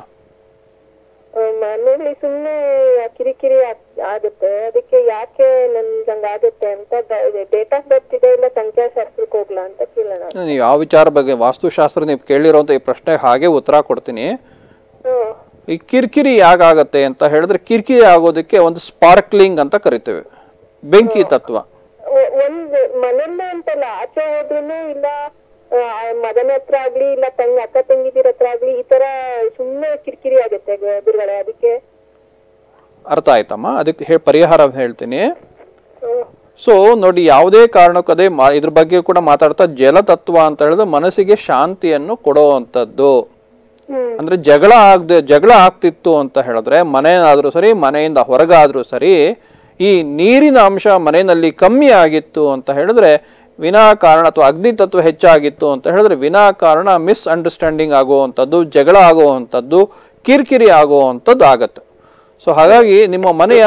[SPEAKER 4] ಮನೇಲಿ ಸುಮ್ಮನೆ ಕಿರಿಕಿರಿ ಆಗುತ್ತೆ, ಅದಕ್ಕೆ ಯಾಕೆ ನನ್ಗೆ ಆಗುತ್ತೆ ಅಂತ ಡೇಟ್ ಆಫ್ ಬರ್ತ್ ಇದೆ, ಇಲ್ಲ ಸಂಖ್ಯಾಶಾಸ್ತ್ರಕ್ಕೆ ಹೋಗ್ಲಾ ಅಂತ ಕೇಳೋಣ.
[SPEAKER 3] ನೀವು ಯಾವ ವಿಚಾರ ಬಗ್ಗೆ ವಾಸ್ತುಶಾಸ್ತ್ರ ನೀವು ಕೇಳಿರೋಂಥ ಈ ಪ್ರಶ್ನೆ ಹಾಗೆ ಉತ್ತರ ಕೊಡ್ತೀನಿ. ಈ ಕಿರಿಕಿರಿ ಯಾಕಾಗತ್ತೆ ಅಂತ ಹೇಳಿದ್ರೆ ಕಿರಿಕಿರಿ ಆಗೋದಕ್ಕೆ ಒಂದು ಸ್ಪಾರ್ಕ್ಲಿಂಗ್ ಅಂತ ಕರಿತೇವೆ, ಬೆಂಕಿ ತತ್ವ.
[SPEAKER 4] ಒಂದ್ ಮನೆಯಲ್ಲೇ ಅಂತಲ್ಲ, ಆಚೆ ಹೋದ್ರೂ ಇಲ್ಲ ಮಗನ ಹತ್ರ ಆಗ್ಲಿ ಇಲ್ಲ ಅಕ್ಕ ತಂಗಿದಿರ ಹತ್ರ ಆಗ್ಲಿ ಈ ತರ ಸುಮ್ಮನೆ ಕಿರಿಕಿರಿ ಆಗುತ್ತೆ ಗುರುಗಳೇ. ಅದಕ್ಕೆ
[SPEAKER 3] ಅರ್ಥ ಆಯ್ತಮ್ಮ. ಅದಕ್ಕೆ ಪರಿಹಾರ ಹೇಳ್ತೀನಿ. ಸೊ ನೋಡಿ, ಯಾವುದೇ ಕಾರಣಕ್ಕದೇ ಇದ್ರ ಬಗ್ಗೆ ಕೂಡ ಮಾತಾಡ್ತಾ ಜಲತತ್ವ ಅಂತ ಹೇಳಿದ್ರೆ ಮನಸ್ಸಿಗೆ ಶಾಂತಿಯನ್ನು ಕೊಡುವಂಥದ್ದು. ಅಂದ್ರೆ ಜಗಳ ಆಗ್ತಿತ್ತು ಅಂತ ಹೇಳಿದ್ರೆ ಮನೆಯಾದ್ರೂ ಸರಿ, ಮನೆಯಿಂದ ಹೊರಗಾದ್ರೂ ಸರಿ, ಈ ನೀರಿನ ಅಂಶ ಮನೆಯಲ್ಲಿ ಕಮ್ಮಿ ಆಗಿತ್ತು ಅಂತ ಹೇಳಿದ್ರೆ ವಿನಾಕಾರಣ, ಅಥವಾ ಅಗ್ನಿ ತತ್ವ ಹೆಚ್ಚಾಗಿತ್ತು ಅಂತ ಹೇಳಿದ್ರೆ ವಿನಾಕಾರಣ ಮಿಸ್ಅಂಡರ್ಸ್ಟ್ಯಾಂಡಿಂಗ್ ಆಗುವಂಥದ್ದು, ಜಗಳ ಆಗುವಂಥದ್ದು, ಕಿರಿಕಿರಿ ಆಗುವಂಥದ್ದು ಆಗತ್ತೆ. ಸೊ ಹಾಗಾಗಿ ನಿಮ್ಮ ಮನೆಯ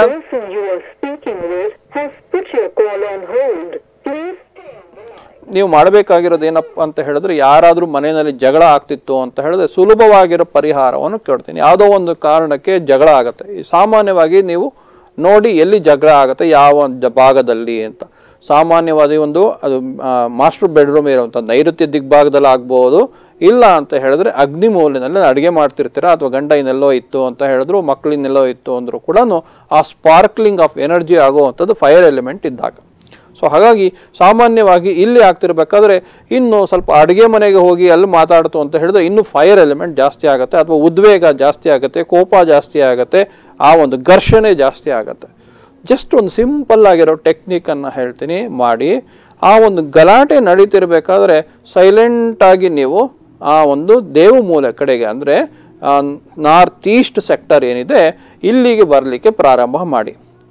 [SPEAKER 3] ನೀವು ಮಾಡಬೇಕಾಗಿರೋದು ಏನಪ್ಪ ಅಂತ ಹೇಳಿದ್ರೆ, ಯಾರಾದ್ರೂ ಮನೆಯಲ್ಲಿ ಜಗಳ ಆಗ್ತಿತ್ತು ಅಂತ ಹೇಳಿದ್ರೆ ಸುಲಭವಾಗಿರೋ ಪರಿಹಾರವನ್ನು ಕೇಳ್ತೀನಿ. ಯಾವುದೋ ಒಂದು ಕಾರಣಕ್ಕೆ ಜಗಳ ಆಗತ್ತೆ, ಸಾಮಾನ್ಯವಾಗಿ ನೀವು ನೋಡಿ ಎಲ್ಲಿ ಜಗಳ ಆಗತ್ತೆ, ಯಾವ ಭಾಗದಲ್ಲಿ ಅಂತ. ಸಾಮಾನ್ಯವಾದ ಒಂದು ಅದು ಮಾಸ್ಟರ್ ಬೆಡ್ರೂಮ್ ಇರುವಂಥ ನೈಋತ್ಯ ದಿಗ್ಭಾಗದಲ್ಲಿ ಆಗ್ಬೋದು, ಇಲ್ಲ ಅಂತ ಹೇಳಿದ್ರೆ ಅಗ್ನಿ ಮೂಲೆಯಲ್ಲಿ ಅಡುಗೆ ಮಾಡ್ತಿರ್ತೀರ, ಅಥವಾ ಗಂಡ ಇನ್ನೆಲ್ಲೋ ಇತ್ತು ಅಂತ ಹೇಳಿದ್ರು, ಮಕ್ಕಳಿನೆಲ್ಲೋ ಇತ್ತು ಅಂದ್ರೂ ಕೂಡ ಆ ಸ್ಪಾರ್ಕ್ಲಿಂಗ್ ಆಫ್ ಎನರ್ಜಿ ಆಗುವಂಥದ್ದು ಫೈರ್ ಎಲಿಮೆಂಟ್ ಇದ್ದಾಗ. ಸೊ ಹಾಗಾಗಿ ಸಾಮಾನ್ಯವಾಗಿ ಇಲ್ಲಿ ಆಗ್ತಿರ್ಬೇಕಾದ್ರೆ ಇನ್ನು ಸ್ವಲ್ಪ ಅಡುಗೆ ಮನೆಗೆ ಹೋಗಿ ಅಲ್ಲಿ ಮಾತಾಡ್ತು ಅಂತ ಹೇಳಿದ್ರೆ ಇನ್ನು ಫೈರ್ ಎಲಿಮೆಂಟ್ ಜಾಸ್ತಿ ಆಗುತ್ತೆ, ಅಥವಾ ಉದ್ವೇಗ ಜಾಸ್ತಿ ಆಗುತ್ತೆ, ಕೋಪ ಜಾಸ್ತಿ ಆಗುತ್ತೆ, ಆ ಒಂದು ಘರ್ಷಣೆ ಜಾಸ್ತಿ ಆಗುತ್ತೆ. ಜಸ್ಟ್ ಒಂದು ಸಿಂಪಲ್ ಆಗಿರೋ ಟೆಕ್ನಿಕನ್ನು ಹೇಳ್ತೀನಿ ಮಾಡಿ. ಆ ಒಂದು ಗಲಾಟೆ ನಡೀತಿರ್ಬೇಕಾದ್ರೆ ಸೈಲೆಂಟಾಗಿ ನೀವು ಆ ಒಂದು ದೇವ ಮೂಲೆ ಕಡೆಗೆ, ಅಂದರೆ ನಾರ್ತ್ ಈಸ್ಟ್ ಸೆಕ್ಟರ್ ಏನಿದೆ ಇಲ್ಲಿಗೆ ಬರಲಿಕ್ಕೆ ಪ್ರಾರಂಭ ಮಾಡಿ.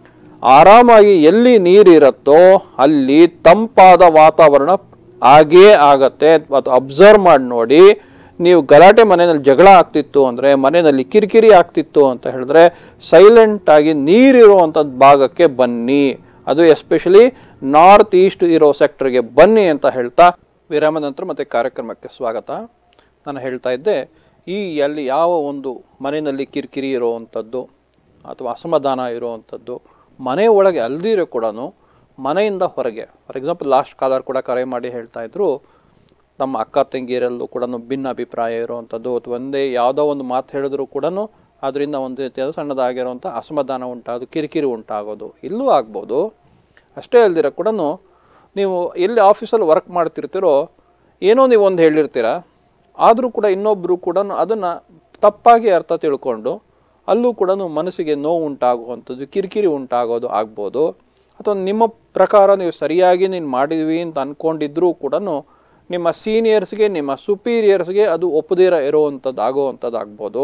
[SPEAKER 3] ಆರಾಮಾಗಿ ಎಲ್ಲಿ ನೀರಿರುತ್ತೋ ಅಲ್ಲಿ ತಂಪಾದ ವಾತಾವರಣ ಆಗೇ ಆಗತ್ತೆ. ಅದು ಅಬ್ಸರ್ವ್ ಮಾಡಿ ನೋಡಿ. ನೀವು ಗಲಾಟೆ ಮನೆಯಲ್ಲಿ ಜಗಳ ಆಗ್ತಿತ್ತು ಅಂದರೆ, ಮನೆಯಲ್ಲಿ ಕಿರಿಕಿರಿ ಆಗ್ತಿತ್ತು ಅಂತ ಹೇಳಿದ್ರೆ ಸೈಲೆಂಟಾಗಿ ನೀರಿರುವಂಥದ್ದು ಭಾಗಕ್ಕೆ ಬನ್ನಿ. ಅದು ಎಸ್ಪೆಷಲಿ ನಾರ್ತ್ ಈಸ್ಟ್ ಇರೋ ಸೆಕ್ಟರ್ಗೆ ಬನ್ನಿ ಅಂತ ಹೇಳ್ತಾ ವಿರಾಮದ ನಂತರ ಮತ್ತೆ ಕಾರ್ಯಕ್ರಮಕ್ಕೆ ಸ್ವಾಗತ. ನಾನು ಹೇಳ್ತಾ ಇದ್ದೆ, ಅಲ್ಲಿ ಯಾವ ಒಂದು ಮನೆಯಲ್ಲಿ ಕಿರಿಕಿರಿ ಇರುವಂಥದ್ದು ಅಥವಾ ಅಸಮಾಧಾನ ಇರುವಂಥದ್ದು ಮನೆ ಒಳಗೆ ಅಲ್ದಿರೋ ಕೂಡ ಮನೆಯಿಂದ ಹೊರಗೆ, ಫಾರ್ ಎಕ್ಸಾಂಪಲ್ ಲಾಸ್ಟ್ ಕಾಲರ್ ಕೂಡ ಕರೆ ಮಾಡಿ ಹೇಳ್ತಾ ಇದ್ರು, ನಮ್ಮ ಅಕ್ಕ ತಂಗಿಯರಲ್ಲೂ ಕೂಡ ಭಿನ್ನ ಅಭಿಪ್ರಾಯ ಇರುವಂಥದ್ದು, ಅಥವಾ ಒಂದೇ ಯಾವುದೋ ಒಂದು ಮಾತು ಹೇಳಿದ್ರು ಕೂಡ ಅದರಿಂದ ಒಂದು ರೀತಿಯಾದ ಸಣ್ಣದಾಗಿರುವಂಥ ಅಸಮಾಧಾನ ಉಂಟಾಗೋದು, ಕಿರಿಕಿರಿ ಉಂಟಾಗೋದು ಇಲ್ಲೂ ಆಗ್ಬೋದು. ಅಷ್ಟೇ ಅಲ್ದಿರ ಕೂಡ ನೀವು ಎಲ್ಲಿ ಆಫೀಸಲ್ಲಿ ವರ್ಕ್ ಮಾಡ್ತಿರ್ತೀರೋ ಏನೋ ನೀವು ಒಂದು ಹೇಳಿರ್ತೀರ, ಆದರೂ ಕೂಡ ಇನ್ನೊಬ್ಬರು ಕೂಡ ಅದನ್ನು ತಪ್ಪಾಗಿ ಅರ್ಥ ತಿಳ್ಕೊಂಡು ಅಲ್ಲೂ ಕೂಡ ಮನಸ್ಸಿಗೆ ನೋವು ಉಂಟಾಗುವಂಥದ್ದು, ಕಿರಿಕಿರಿ ಉಂಟಾಗೋದು ಆಗ್ಬೋದು. ಅಥವಾ ನಿಮ್ಮ ಪ್ರಕಾರ ನೀವು ಸರಿಯಾಗಿ ನೀನು ಮಾಡಿದ್ವಿ ಅಂತ ಅಂದ್ಕೊಂಡಿದ್ರೂ ಕೂಡ ನಿಮ್ಮ ಸೀನಿಯರ್ಸ್ಗೆ, ನಿಮ್ಮ ಸುಪೀರಿಯರ್ಸ್ಗೆ ಅದು ಒಪ್ಪದಿರ ಇರುವಂಥದ್ದು ಆಗುವಂಥದ್ದು ಆಗ್ಬೋದು.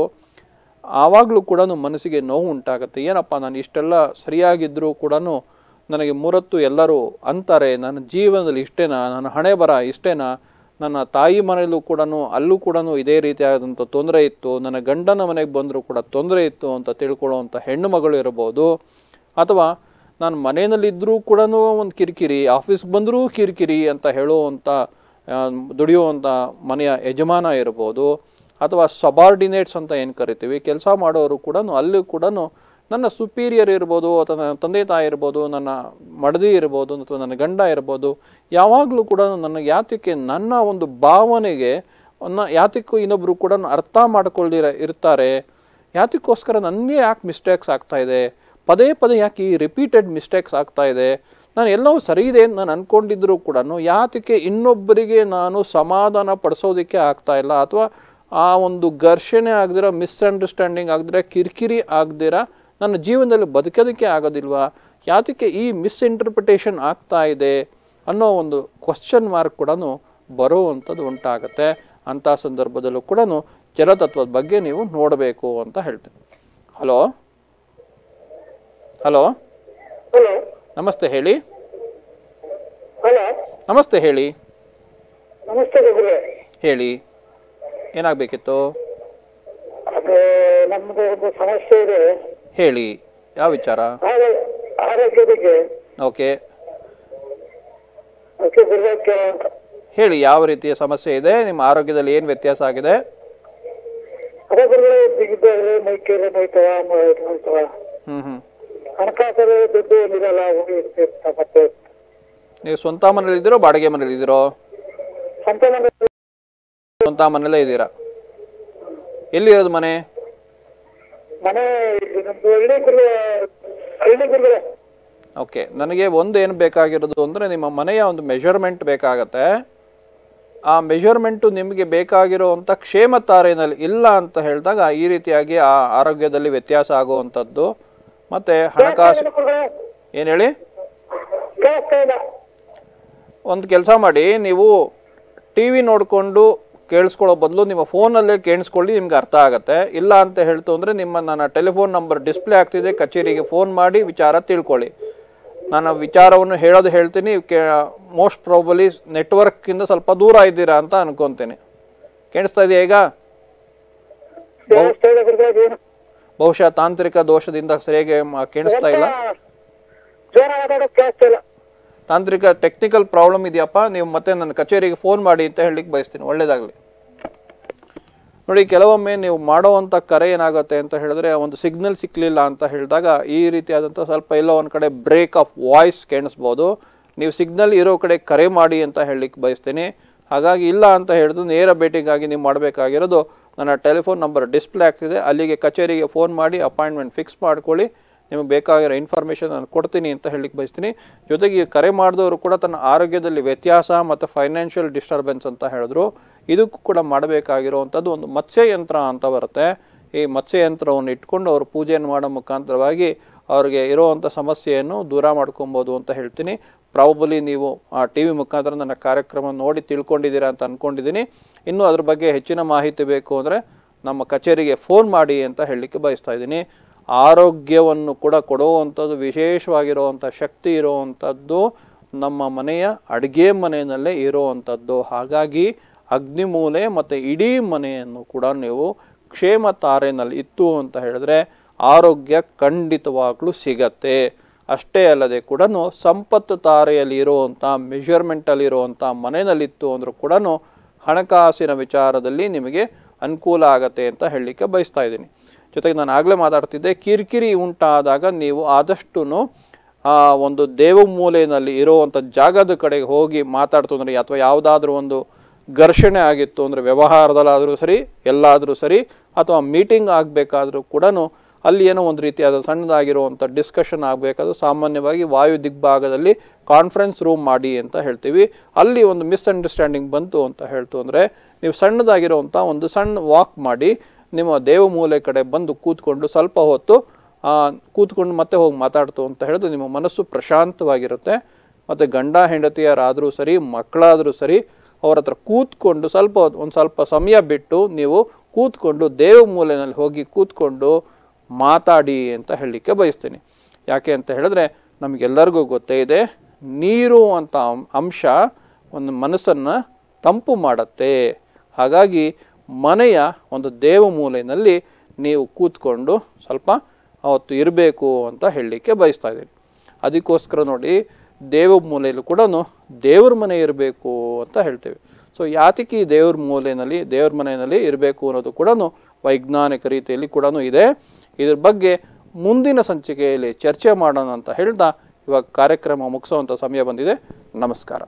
[SPEAKER 3] ಆವಾಗಲೂ ಕೂಡ ಮನಸ್ಸಿಗೆ ನೋವು ಉಂಟಾಗುತ್ತೆ. ಏನಪ್ಪ ನಾನು ಇಷ್ಟೆಲ್ಲ ಸರಿಯಾಗಿದ್ದರೂ ಕೂಡ ನನಗೆ ಮೂರತ್ತು ಎಲ್ಲರೂ ಅಂತಾರೆ, ನನ್ನ ಜೀವನದಲ್ಲಿ ಇಷ್ಟೇನಾ, ನನ್ನ ಹಣೆ ಬರ ಇಷ್ಟೇನಾ, ನನ್ನ ತಾಯಿ ಮನೆಯಲ್ಲೂ ಕೂಡ ಅಲ್ಲೂ ಕೂಡ ಇದೇ ರೀತಿಯಾದಂಥ ತೊಂದರೆ ಇತ್ತು, ನನ್ನ ಗಂಡನ ಮನೆಗೆ ಬಂದರೂ ಕೂಡ ತೊಂದರೆ ಇತ್ತು ಅಂತ ತಿಳ್ಕೊಳ್ಳುವಂಥ ಹೆಣ್ಣು ಮಗಳು ಇರ್ಬೋದು. ಅಥವಾ ನಾನು ಮನೆಯಲ್ಲಿದ್ದರೂ ಕೂಡ ಒಂದು ಕಿರಿಕಿರಿ, ಆಫೀಸ್ಗೆ ಬಂದರೂ ಕಿರಿಕಿರಿ ಅಂತ ಹೇಳುವಂಥ ದುಡಿಯುವಂಥ ಮನೆಯ ಯಜಮಾನ ಇರ್ಬೋದು. ಅಥವಾ ಸಬಾರ್ಡಿನೇಟ್ಸ್ ಅಂತ ಏನು ಕರಿತೀವಿ, ಕೆಲಸ ಮಾಡೋರು ಕೂಡ ಅಲ್ಲೂ ಕೂಡ ನನ್ನ ಸುಪೀರಿಯರ್ ಇರ್ಬೋದು, ಅಥವಾ ನನ್ನ ತಂದೆ ತಾಯಿ ಇರ್ಬೋದು, ನನ್ನ ಮಡದಿ ಇರ್ಬೋದು, ಅಥವಾ ನನ್ನ ಗಂಡ ಇರ್ಬೋದು, ಯಾವಾಗಲೂ ಕೂಡ ನನಗೆ ಯಾತಕ್ಕೆ ನನ್ನ ಒಂದು ಭಾವನೆಗೆ ಯಾತಕ್ಕೂ ಇನ್ನೊಬ್ಬರು ಕೂಡ ಅರ್ಥ ಮಾಡ್ಕೊಳ್ದಿರ ಇರ್ತಾರೆ, ಯಾತಕ್ಕೋಸ್ಕರ ನನಗೆ ಯಾಕೆ ಮಿಸ್ಟೇಕ್ಸ್ ಆಗ್ತಾಯಿದೆ, ಪದೇ ಪದೇ ಯಾಕೆ ಈ ರಿಪೀಟೆಡ್ ಮಿಸ್ಟೇಕ್ಸ್ ಆಗ್ತಾಯಿದೆ, ನಾನು ಎಲ್ಲವೂ ಸರಿ ಇದೆ ಅಂತ ನಾನು ಅಂದ್ಕೊಂಡಿದ್ದರೂ ಕೂಡ ಯಾತಕ್ಕೆ ಇನ್ನೊಬ್ಬರಿಗೆ ನಾನು ಸಮಾಧಾನ ಪಡಿಸೋದಕ್ಕೆ ಆಗ್ತಾಯಿಲ್ಲ, ಅಥವಾ ಆ ಒಂದು ಘರ್ಷಣೆ ಆಗದಿರ, ಮಿಸ್ಅಂಡರ್ಸ್ಟ್ಯಾಂಡಿಂಗ್ ಆಗದಿರ, ಕಿರಿಕಿರಿ ಆಗದಿರ ನನ್ನ ಜೀವನದಲ್ಲಿ ಬದುಕೋದಕ್ಕೆ ಆಗೋದಿಲ್ವಾ, ಯಾತಕ್ಕೆ ಈ ಮಿಸ್ಇಂಟರ್ಪ್ರಿಟೇಷನ್ ಆಗ್ತಾ ಇದೆ ಅನ್ನೋ ಒಂದು ಕ್ವಶನ್ ಮಾರ್ಕ್ ಕೂಡ ಬರುವಂಥದ್ದು ಉಂಟಾಗತ್ತೆ. ಅಂಥ ಸಂದರ್ಭದಲ್ಲೂ ಕೂಡ ಜಲತತ್ವದ ಬಗ್ಗೆ ನೀವು ನೋಡಬೇಕು ಅಂತ ಹೇಳ್ತೇನೆ. ಹಲೋ ಹಲೋ ನಮಸ್ತೆ, ಹೇಳಿ. ನಮಸ್ತೆ, ಹೇಳಿ. ಹೇಳಿ, ಏನಾಗಬೇಕಿತ್ತು?
[SPEAKER 6] ನಮ್ದು ಒಂದು ಸಮಸ್ಯೆ ಇದೆ.
[SPEAKER 3] ಹೇಳಿ, ಯಾವ ವಿಚಾರ?
[SPEAKER 6] ಆರೋಗ್ಯ ಬಗ್ಗೆ.
[SPEAKER 3] ಓಕೆ, ಹೇಳಿ, ಯಾವ ರೀತಿಯ ಸಮಸ್ಯೆ ಇದೆ? ನಿಮ್ಮ ಆರೋಗ್ಯದಲ್ಲಿ ಏನು ವ್ಯತ್ಯಾಸ ಆಗಿದೆ?
[SPEAKER 6] ಹಣಕಾಸಲ್ಲಿ ದುಡ್ಡು ಇರಲ್ಲ. ಮತ್ತೆ
[SPEAKER 3] ನೀವು ಸ್ವಂತ ಮನೇಲಿ ಇದ್ದೀರೋ ಬಾಡಿಗೆ ಮನೇಲಿ ಇದ್ದೀರೋ? ಸ್ವಂತ ಮನೇಲೇ ಇದ್ದೀರಾ? ಎಲ್ಲಿರೋದು ಮನೆ?
[SPEAKER 6] ಓಕೆ,
[SPEAKER 3] ನನಗೆ ಒಂದು ಏನು ಬೇಕಾಗಿರೋದು ಅಂದರೆ ನಿಮ್ಮ ಮನೆಯ ಒಂದು ಮೆಷರ್ಮೆಂಟ್ ಬೇಕಾಗತ್ತೆ. ಆ ಮೆಜರ್ಮೆಂಟು ನಿಮಗೆ ಬೇಕಾಗಿರುವಂಥ ಕ್ಷೇಮ ತಾರೆಯಲ್ಲಿ ಇಲ್ಲ ಅಂತ ಹೇಳಿದಾಗ ಈ ರೀತಿಯಾಗಿ ಆ ಆರೋಗ್ಯದಲ್ಲಿ ವ್ಯತ್ಯಾಸ ಆಗುವಂಥದ್ದು. ಮತ್ತು ಹಣಕಾಸು ಏನು ಹೇಳಿ, ಒಂದು ಕೆಲಸ ಮಾಡಿ, ನೀವು ಟಿ ವಿ ನೋಡಿಕೊಂಡು ಕೇಳಿಸ್ಕೊಳ್ಳೋ ಬದಲು ನಿಮ್ಮ ಫೋನಲ್ಲೇ ಕೇಳಿಸ್ಕೊಳ್ಳಿ, ನಿಮ್ಗೆ ಅರ್ಥ ಆಗುತ್ತೆ. ಇಲ್ಲ ಅಂತ ಹೇಳ್ತು ಅಂದರೆ ನನ್ನ ಟೆಲಿಫೋನ್ ನಂಬರ್ ಡಿಸ್ಪ್ಲೇ ಆಗ್ತಿದೆ, ಕಚೇರಿಗೆ ಫೋನ್ ಮಾಡಿ ವಿಚಾರ ತಿಳ್ಕೊಳ್ಳಿ. ನಾನು ವಿಚಾರವನ್ನು ಹೇಳ್ತೀನಿ. ಮೋಸ್ಟ್ ಪ್ರಾಬಲಿ ನೆಟ್ವರ್ಕಿಂದ ಸ್ವಲ್ಪ ದೂರ ಇದ್ದೀರಾ ಅಂತ ಅನ್ಕೊತೀನಿ. ಕೇಳಿಸ್ತಾ ಇದೆಯಾ ಈಗ? ಬಹುಶಃ ತಾಂತ್ರಿಕ ದೋಷದಿಂದ ಸರಿಯಾಗಿ ಕೇಳಿಸ್ತಾ ಇಲ್ಲ. ತಾಂತ್ರಿಕ ಟೆಕ್ನಿಕಲ್ ಪ್ರಾಬ್ಲಮ್ ಇದೆಯಪ್ಪ. ನೀವು ಮತ್ತೆ ನನ್ನ ಕಚೇರಿಗೆ ಫೋನ್ ಮಾಡಿ ಅಂತ ಹೇಳಲಿಕ್ಕೆ ಬಯಸ್ತೀನಿ. ಒಳ್ಳೇದಾಗಲಿ. ನೋಡಿ, ಕೆಲವೊಮ್ಮೆ ನೀವು ಮಾಡೋವಂಥ ಕರೆ ಏನಾಗುತ್ತೆ ಅಂತ ಹೇಳಿದ್ರೆ, ಒಂದು ಸಿಗ್ನಲ್ ಸಿಕ್ಕಲಿಲ್ಲ ಅಂತ ಹೇಳಿದಾಗ ಈ ರೀತಿಯಾದಂಥ ಸ್ವಲ್ಪ ಎಲ್ಲೋ ಒಂದು ಕಡೆ ಬ್ರೇಕ್ ಆಫ್ ವಾಯ್ಸ್ ಕೇಳಿಸ್ಬೋದು. ನೀವು ಸಿಗ್ನಲ್ ಇರೋ ಕಡೆ ಕರೆ ಮಾಡಿ ಅಂತ ಹೇಳಲಿಕ್ಕೆ ಬಯಸ್ತೀನಿ. ಹಾಗಾಗಿ ಇಲ್ಲ ಅಂತ ಹೇಳಿದ್ರು ನೇರ ಭೇಟಿಗಾಗಿ ನೀವು ಮಾಡಬೇಕಾಗಿರೋದು, ನನ್ನ ಟೆಲಿಫೋನ್ ನಂಬರ್ ಡಿಸ್ಪ್ಲೇ ಆಗ್ತಿದೆ, ಅಲ್ಲಿಗೆ ಕಚೇರಿಗೆ ಫೋನ್ ಮಾಡಿ ಅಪಾಯಿಂಟ್ಮೆಂಟ್ ಫಿಕ್ಸ್ ಮಾಡ್ಕೊಳ್ಳಿ. ನಿಮಗೆ ಬೇಕಾಗಿರೋ ಇನ್ಫಾರ್ಮೇಷನ್ ನಾನು ಕೊಡ್ತೀನಿ ಅಂತ ಹೇಳಲಿಕ್ಕೆ ಬಯಸ್ತೀನಿ. ಜೊತೆಗೆ ಕರೆ ಮಾಡಿದವರು ಕೂಡ ತನ್ನ ಆರೋಗ್ಯದಲ್ಲಿ ವ್ಯತ್ಯಾಸ ಮತ್ತು ಫೈನಾನ್ಷಿಯಲ್ ಡಿಸ್ಟರ್ಬೆನ್ಸ್ ಅಂತ ಹೇಳಿದ್ರು. ಇದಕ್ಕೂ ಕೂಡ ಮಾಡಬೇಕಾಗಿರುವಂಥದ್ದು ಒಂದು ಮತ್ಸ್ಯಯಂತ್ರ ಅಂತ ಬರುತ್ತೆ. ಈ ಮತ್ಸ್ಯಯಂತ್ರವನ್ನು ಇಟ್ಕೊಂಡು ಅವರು ಪೂಜೆಯನ್ನು ಮಾಡೋ ಮುಖಾಂತರವಾಗಿ ಅವ್ರಿಗೆ ಇರೋವಂಥ ಸಮಸ್ಯೆಯನ್ನು ದೂರ ಮಾಡ್ಕೊಬೋದು ಅಂತ ಹೇಳ್ತೀನಿ. ಪ್ರಾಬಲಿ ನೀವು ಆ ಟಿ ವಿ ಮುಖಾಂತರ ನನ್ನ ಕಾರ್ಯಕ್ರಮ ನೋಡಿ ತಿಳ್ಕೊಂಡಿದ್ದೀರಾ ಅಂತ ಅಂದ್ಕೊಂಡಿದ್ದೀನಿ. ಇನ್ನೂ ಅದ್ರ ಬಗ್ಗೆ ಹೆಚ್ಚಿನ ಮಾಹಿತಿ ಬೇಕು ಅಂದರೆ ನಮ್ಮ ಕಚೇರಿಗೆ ಫೋನ್ ಮಾಡಿ ಅಂತ ಹೇಳಲಿಕ್ಕೆ ಬಯಸ್ತಾ ಇದ್ದೀನಿ. ಆರೋಗ್ಯವನ್ನು ಕೂಡ ಕೊಡುವಂಥದ್ದು, ವಿಶೇಷವಾಗಿರುವಂಥ ಶಕ್ತಿ ಇರುವಂಥದ್ದು ನಮ್ಮ ಮನೆಯ ಅಡುಗೆ ಮನೆಯಲ್ಲೇ ಇರುವಂಥದ್ದು. ಹಾಗಾಗಿ ಅಗ್ನಿಮೂಲೆ ಮತ್ತು ಇಡೀ ಮನೆಯನ್ನು ಕೂಡ ನೀವು ಕ್ಷೇಮ ತಾರೆನಲ್ಲಿ ಇತ್ತು ಅಂತ ಹೇಳಿದ್ರೆ ಆರೋಗ್ಯ ಖಂಡಿತವಾಗ್ಲೂ ಸಿಗತ್ತೆ. ಅಷ್ಟೇ ಅಲ್ಲದೆ ಕೂಡ ಸಂಪತ್ತು ತಾರೆಯಲ್ಲಿ ಇರುವಂಥ ಮೆಜರ್ಮೆಂಟಲ್ಲಿ ಇರುವಂಥ ಮನೆಯಲ್ಲಿತ್ತು ಅಂದರೂ ಕೂಡ ಹಣಕಾಸಿನ ವಿಚಾರದಲ್ಲಿ ನಿಮಗೆ ಅನುಕೂಲ ಆಗತ್ತೆ ಅಂತ ಹೇಳಲಿಕ್ಕೆ ಬಯಸ್ತಾ ಇದ್ದೀನಿ. ಜೊತೆಗೆ ನಾನು ಆಗಲೇ ಮಾತಾಡ್ತಿದ್ದೆ, ಕಿರಿಕಿರಿ ಉಂಟಾದಾಗ ನೀವು ಆದಷ್ಟು ಒಂದು ದೇವಮೂಲೆಯಲ್ಲಿ ಇರುವಂಥ ಜಾಗದ ಕಡೆಗೆ ಹೋಗಿ ಮಾತಾಡ್ತಂದ್ರೆ, ಅಥವಾ ಯಾವುದಾದ್ರೂ ಒಂದು ಘರ್ಷಣೆ ಆಗಿತ್ತು ಅಂದರೆ ವ್ಯವಹಾರದಲ್ಲಾದರೂ ಸರಿ, ಎಲ್ಲಾದರೂ ಸರಿ, ಅಥವಾ ಮೀಟಿಂಗ್ ಆಗಬೇಕಾದ್ರೂ ಕೂಡ ಅಲ್ಲಿ ಏನೋ ಒಂದು ರೀತಿಯಾದ ಸಣ್ಣದಾಗಿರುವಂಥ ಡಿಸ್ಕಷನ್ ಆಗಬೇಕಾದ್ರೂ ಸಾಮಾನ್ಯವಾಗಿ ವಾಯು ದಿಗ್ಭಾಗದಲ್ಲಿ ಕಾನ್ಫರೆನ್ಸ್ ರೂಮ್ ಮಾಡಿ ಅಂತ ಹೇಳ್ತೀವಿ. ಅಲ್ಲಿ ಒಂದು ಮಿಸ್ಅಂಡರ್ಸ್ಟ್ಯಾಂಡಿಂಗ್ ಬಂತು ಅಂತ ಹೇಳ್ತು ಅಂದರೆ ನೀವು ಸಣ್ಣದಾಗಿರುವಂಥ ಒಂದು ಸಣ್ಣ ವಾಕ್ ಮಾಡಿ ನಿಮ್ಮ ದೇವಮೂಲೆ ಕಡೆ ಬಂದು ಕೂತ್ಕೊಂಡು ಸ್ವಲ್ಪ ಹೊತ್ತು ಕೂತ್ಕೊಂಡು ಮತ್ತೆ ಹೋಗಿ ಮಾತಾಡ್ತು ಅಂತ ಹೇಳಿದ್ರೆ ನಿಮ್ಮ ಮನಸ್ಸು ಪ್ರಶಾಂತವಾಗಿರುತ್ತೆ. ಮತ್ತು ಗಂಡ ಹೆಂಡತಿಯರಾದರೂ ಸರಿ, ಮಕ್ಕಳಾದರೂ ಸರಿ, ಅವರ ಹತ್ರ ಕೂತ್ಕೊಂಡು ಒಂದು ಸ್ವಲ್ಪ ಸಮಯ ಬಿಟ್ಟು ನೀವು ಕೂತ್ಕೊಂಡು ದೇವಮೂಲೆಯಲ್ಲಿ ಹೋಗಿ ಕೂತ್ಕೊಂಡು ಮಾತಾಡಿ ಅಂತ ಹೇಳಲಿಕ್ಕೆ ಬಯಸ್ತೀನಿ. ಯಾಕೆ ಅಂತ ಹೇಳಿದ್ರೆ ನಮಗೆಲ್ಲರಿಗೂ ಗೊತ್ತೇ ಇದೆ, ನೀರು ಅಂತ ಅಂಶ ಒಂದು ಮನಸ್ಸನ್ನು ತಂಪು ಮಾಡುತ್ತೆ. ಹಾಗಾಗಿ ಮನೆಯ ಒಂದು ದೇವಮೂಲೆಯಲ್ಲಿ ನೀವು ಕೂತ್ಕೊಂಡು ಸ್ವಲ್ಪ ಅವತ್ತು ಇರಬೇಕು ಅಂತ ಹೇಳಲಿಕ್ಕೆ ಬಯಸ್ತಾ ಇದ್ದೀನಿ. ಅದಕ್ಕೋಸ್ಕರ ನೋಡಿ, ದೇವಮೂಲೆಯಲ್ಲೂ ಕೂಡ ದೇವ್ರ ಮನೆ ಇರಬೇಕು ಅಂತ ಹೇಳ್ತೇವೆ. ಸೊ ಯಾತಕ್ಕೆ ಈ ದೇವ್ರ ಮನೆಯಲ್ಲಿ ಇರಬೇಕು ಅನ್ನೋದು ಕೂಡ ವೈಜ್ಞಾನಿಕ ರೀತಿಯಲ್ಲಿ ಕೂಡ ಇದೆ. ಇದ್ರ ಬಗ್ಗೆ ಮುಂದಿನ ಸಂಚಿಕೆಯಲ್ಲಿ ಚರ್ಚೆ ಮಾಡೋಣ ಅಂತ ಹೇಳ್ತಾ ಇವಾಗ ಕಾರ್ಯಕ್ರಮ ಮುಗಿಸುವಂಥ ಸಮಯ ಬಂದಿದೆ. ನಮಸ್ಕಾರ.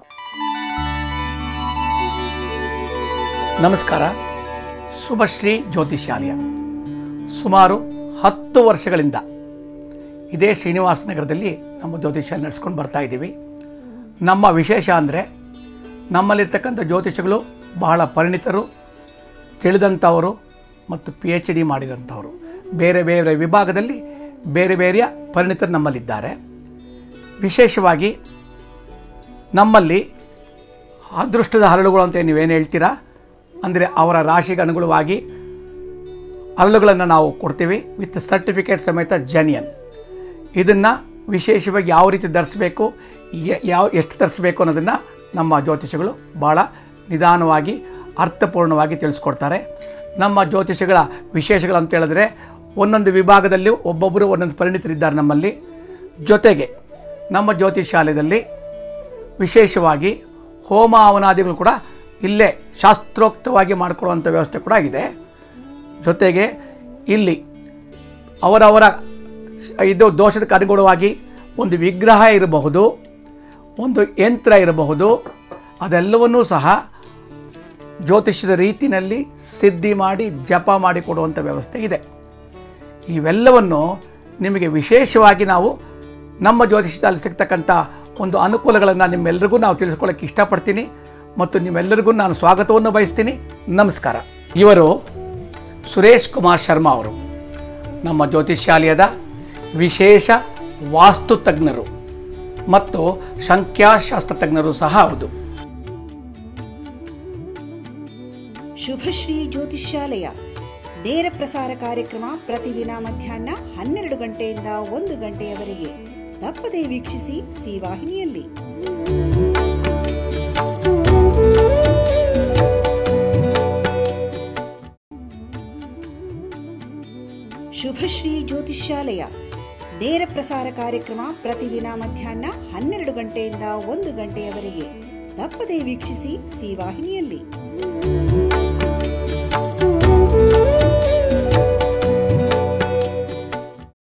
[SPEAKER 1] ನಮಸ್ಕಾರ. ಶುಭಶ್ರೀ ಜ್ಯೋತಿಷ್ಯಾಲಯ ಸುಮಾರು 10 ವರ್ಷಗಳಿಂದ ಇದೇ ಶ್ರೀನಿವಾಸ ನಗರದಲ್ಲಿ ನಮ್ಮ ಜ್ಯೋತಿಷ್ಯಾಲಯ ನಡೆಸ್ಕೊಂಡು ಬರ್ತಾ ಇದ್ದೀವಿ. ನಮ್ಮ ವಿಶೇಷ ಅಂದರೆ ನಮ್ಮಲ್ಲಿರ್ತಕ್ಕಂಥ ಜ್ಯೋತಿಷಗಳು ಬಹಳ ಪರಿಣಿತರು, ತಿಳಿದಂಥವರು ಮತ್ತು PhD ಮಾಡಿದಂಥವರು. ಬೇರೆ ಬೇರೆ ವಿಭಾಗದಲ್ಲಿ ಬೇರೆ ಬೇರೆಯ ಪರಿಣಿತರು ನಮ್ಮಲ್ಲಿದ್ದಾರೆ. ವಿಶೇಷವಾಗಿ ನಮ್ಮಲ್ಲಿ ಅದೃಷ್ಟದ ಹರಳುಗಳು ಅಂತ ನೀವೇನು ಹೇಳ್ತೀರಾ, ಅಂದರೆ ಅವರ ರಾಶಿಗೆ ಅನುಗುಣವಾಗಿ ಹರಳುಗಳನ್ನು ನಾವು ಕೊಡ್ತೀವಿ ವಿತ್ ಸರ್ಟಿಫಿಕೇಟ್ ಸಮೇತ ಜೆನ್ಯನ್. ಇದನ್ನು ವಿಶೇಷವಾಗಿ ಯಾವ ರೀತಿ ಧರಿಸಬೇಕು, ಎಷ್ಟು ಧರಿಸಬೇಕು ಅನ್ನೋದನ್ನು ನಮ್ಮ ಜ್ಯೋತಿಷಗಳು ಭಾಳ ನಿಧಾನವಾಗಿ ಅರ್ಥಪೂರ್ಣವಾಗಿ ತಿಳಿಸ್ಕೊಡ್ತಾರೆ. ನಮ್ಮ ಜ್ಯೋತಿಷಗಳ ವಿಶೇಷಗಳು ಅಂತ ಹೇಳಿದ್ರೆ ಒಂದೊಂದು ವಿಭಾಗದಲ್ಲಿ ಒಬ್ಬೊಬ್ಬರು ಒಂದೊಂದು ಪರಿಣಿತರಿದ್ದಾರೆ ನಮ್ಮಲ್ಲಿ. ಜೊತೆಗೆ ನಮ್ಮ ಜ್ಯೋತಿಷಾಲಯದಲ್ಲಿ ವಿಶೇಷವಾಗಿ ಹೋಮ ಹವನಾದಿಗಳು ಕೂಡ ಇಲ್ಲೇ ಶಾಸ್ತ್ರೋಕ್ತವಾಗಿ ಮಾಡಿಕೊಡುವಂಥ ವ್ಯವಸ್ಥೆ ಕೂಡ ಇದೆ. ಜೊತೆಗೆ ಇಲ್ಲಿ ಅವರವರ ಇದು ದೋಷಕ್ಕೆ ಅನುಗುಣವಾಗಿ ಒಂದು ವಿಗ್ರಹ ಇರಬಹುದು, ಒಂದು ಯಂತ್ರ ಇರಬಹುದು, ಅದೆಲ್ಲವನ್ನೂ ಸಹ ಜ್ಯೋತಿಷ್ಯದ ರೀತಿಯಲ್ಲಿ ಸಿದ್ಧಿ ಮಾಡಿ ಜಪ ಮಾಡಿ ಕೊಡುವಂಥ ವ್ಯವಸ್ಥೆ ಇದೆ. ಇವೆಲ್ಲವನ್ನು ನಿಮಗೆ ವಿಶೇಷವಾಗಿ ನಾವು ನಮ್ಮ ಜ್ಯೋತಿಷ್ಯದಲ್ಲಿ ಸಿಗ್ತಕ್ಕಂಥ ಒಂದು ಅನುಕೂಲಗಳನ್ನು ನಿಮ್ಮೆಲ್ಲರಿಗೂ ನಾವು ತಿಳಿಸ್ಕೊಳ್ಳೋಕ್ಕೆ ಇಷ್ಟಪಡ್ತೀನಿ. ಮತ್ತು ನಿಮ್ಮೆಲ್ಲರಿಗೂ ನಾನು ಸ್ವಾಗತವನ್ನು ಬಯಸ್ತೀನಿ. ನಮಸ್ಕಾರ. ಇವರು ಸುರೇಶ್ ಕುಮಾರ್ ಶರ್ಮಾ ಅವರು ನಮ್ಮ ಜ್ಯೋತಿಷ್ಯಾಲಯದ ವಿಶೇಷ ವಾಸ್ತು ತಜ್ಞರು ಮತ್ತು ಸಂಖ್ಯಾಶಾಸ್ತ್ರ ತಜ್ಞರು ಸಹ ಹೌದು.
[SPEAKER 2] ಶುಭಶ್ರೀ ಜ್ಯೋತಿಷ್ಯಾಲಯ ನೇರ ಪ್ರಸಾರ ಕಾರ್ಯಕ್ರಮ ಪ್ರತಿದಿನ ಮಧ್ಯಾಹ್ನ 12 ಗಂಟೆಯಿಂದ 1 ಗಂಟೆಯವರೆಗೆ. ತಪ್ಪದೇ ವೀಕ್ಷಿಸಿ ಸಿ ವಾಹಿನಿಯಲ್ಲಿ. ಶುಭಶ್ರೀ ಜ್ಯೋತಿಷ್ಯಾಲಯ ನೇರ ಪ್ರಸಾರ ಕಾರ್ಯಕ್ರಮ ಪ್ರತಿದಿನ ಮಧ್ಯಾಹ್ನ 12 ಗಂಟೆಯಿಂದ 1 ಗಂಟೆಯವರೆಗೆ. ತಪ್ಪದೇ ವೀಕ್ಷಿಸಿ ಸಿ ವಾಹಿನಿಯಲ್ಲಿ.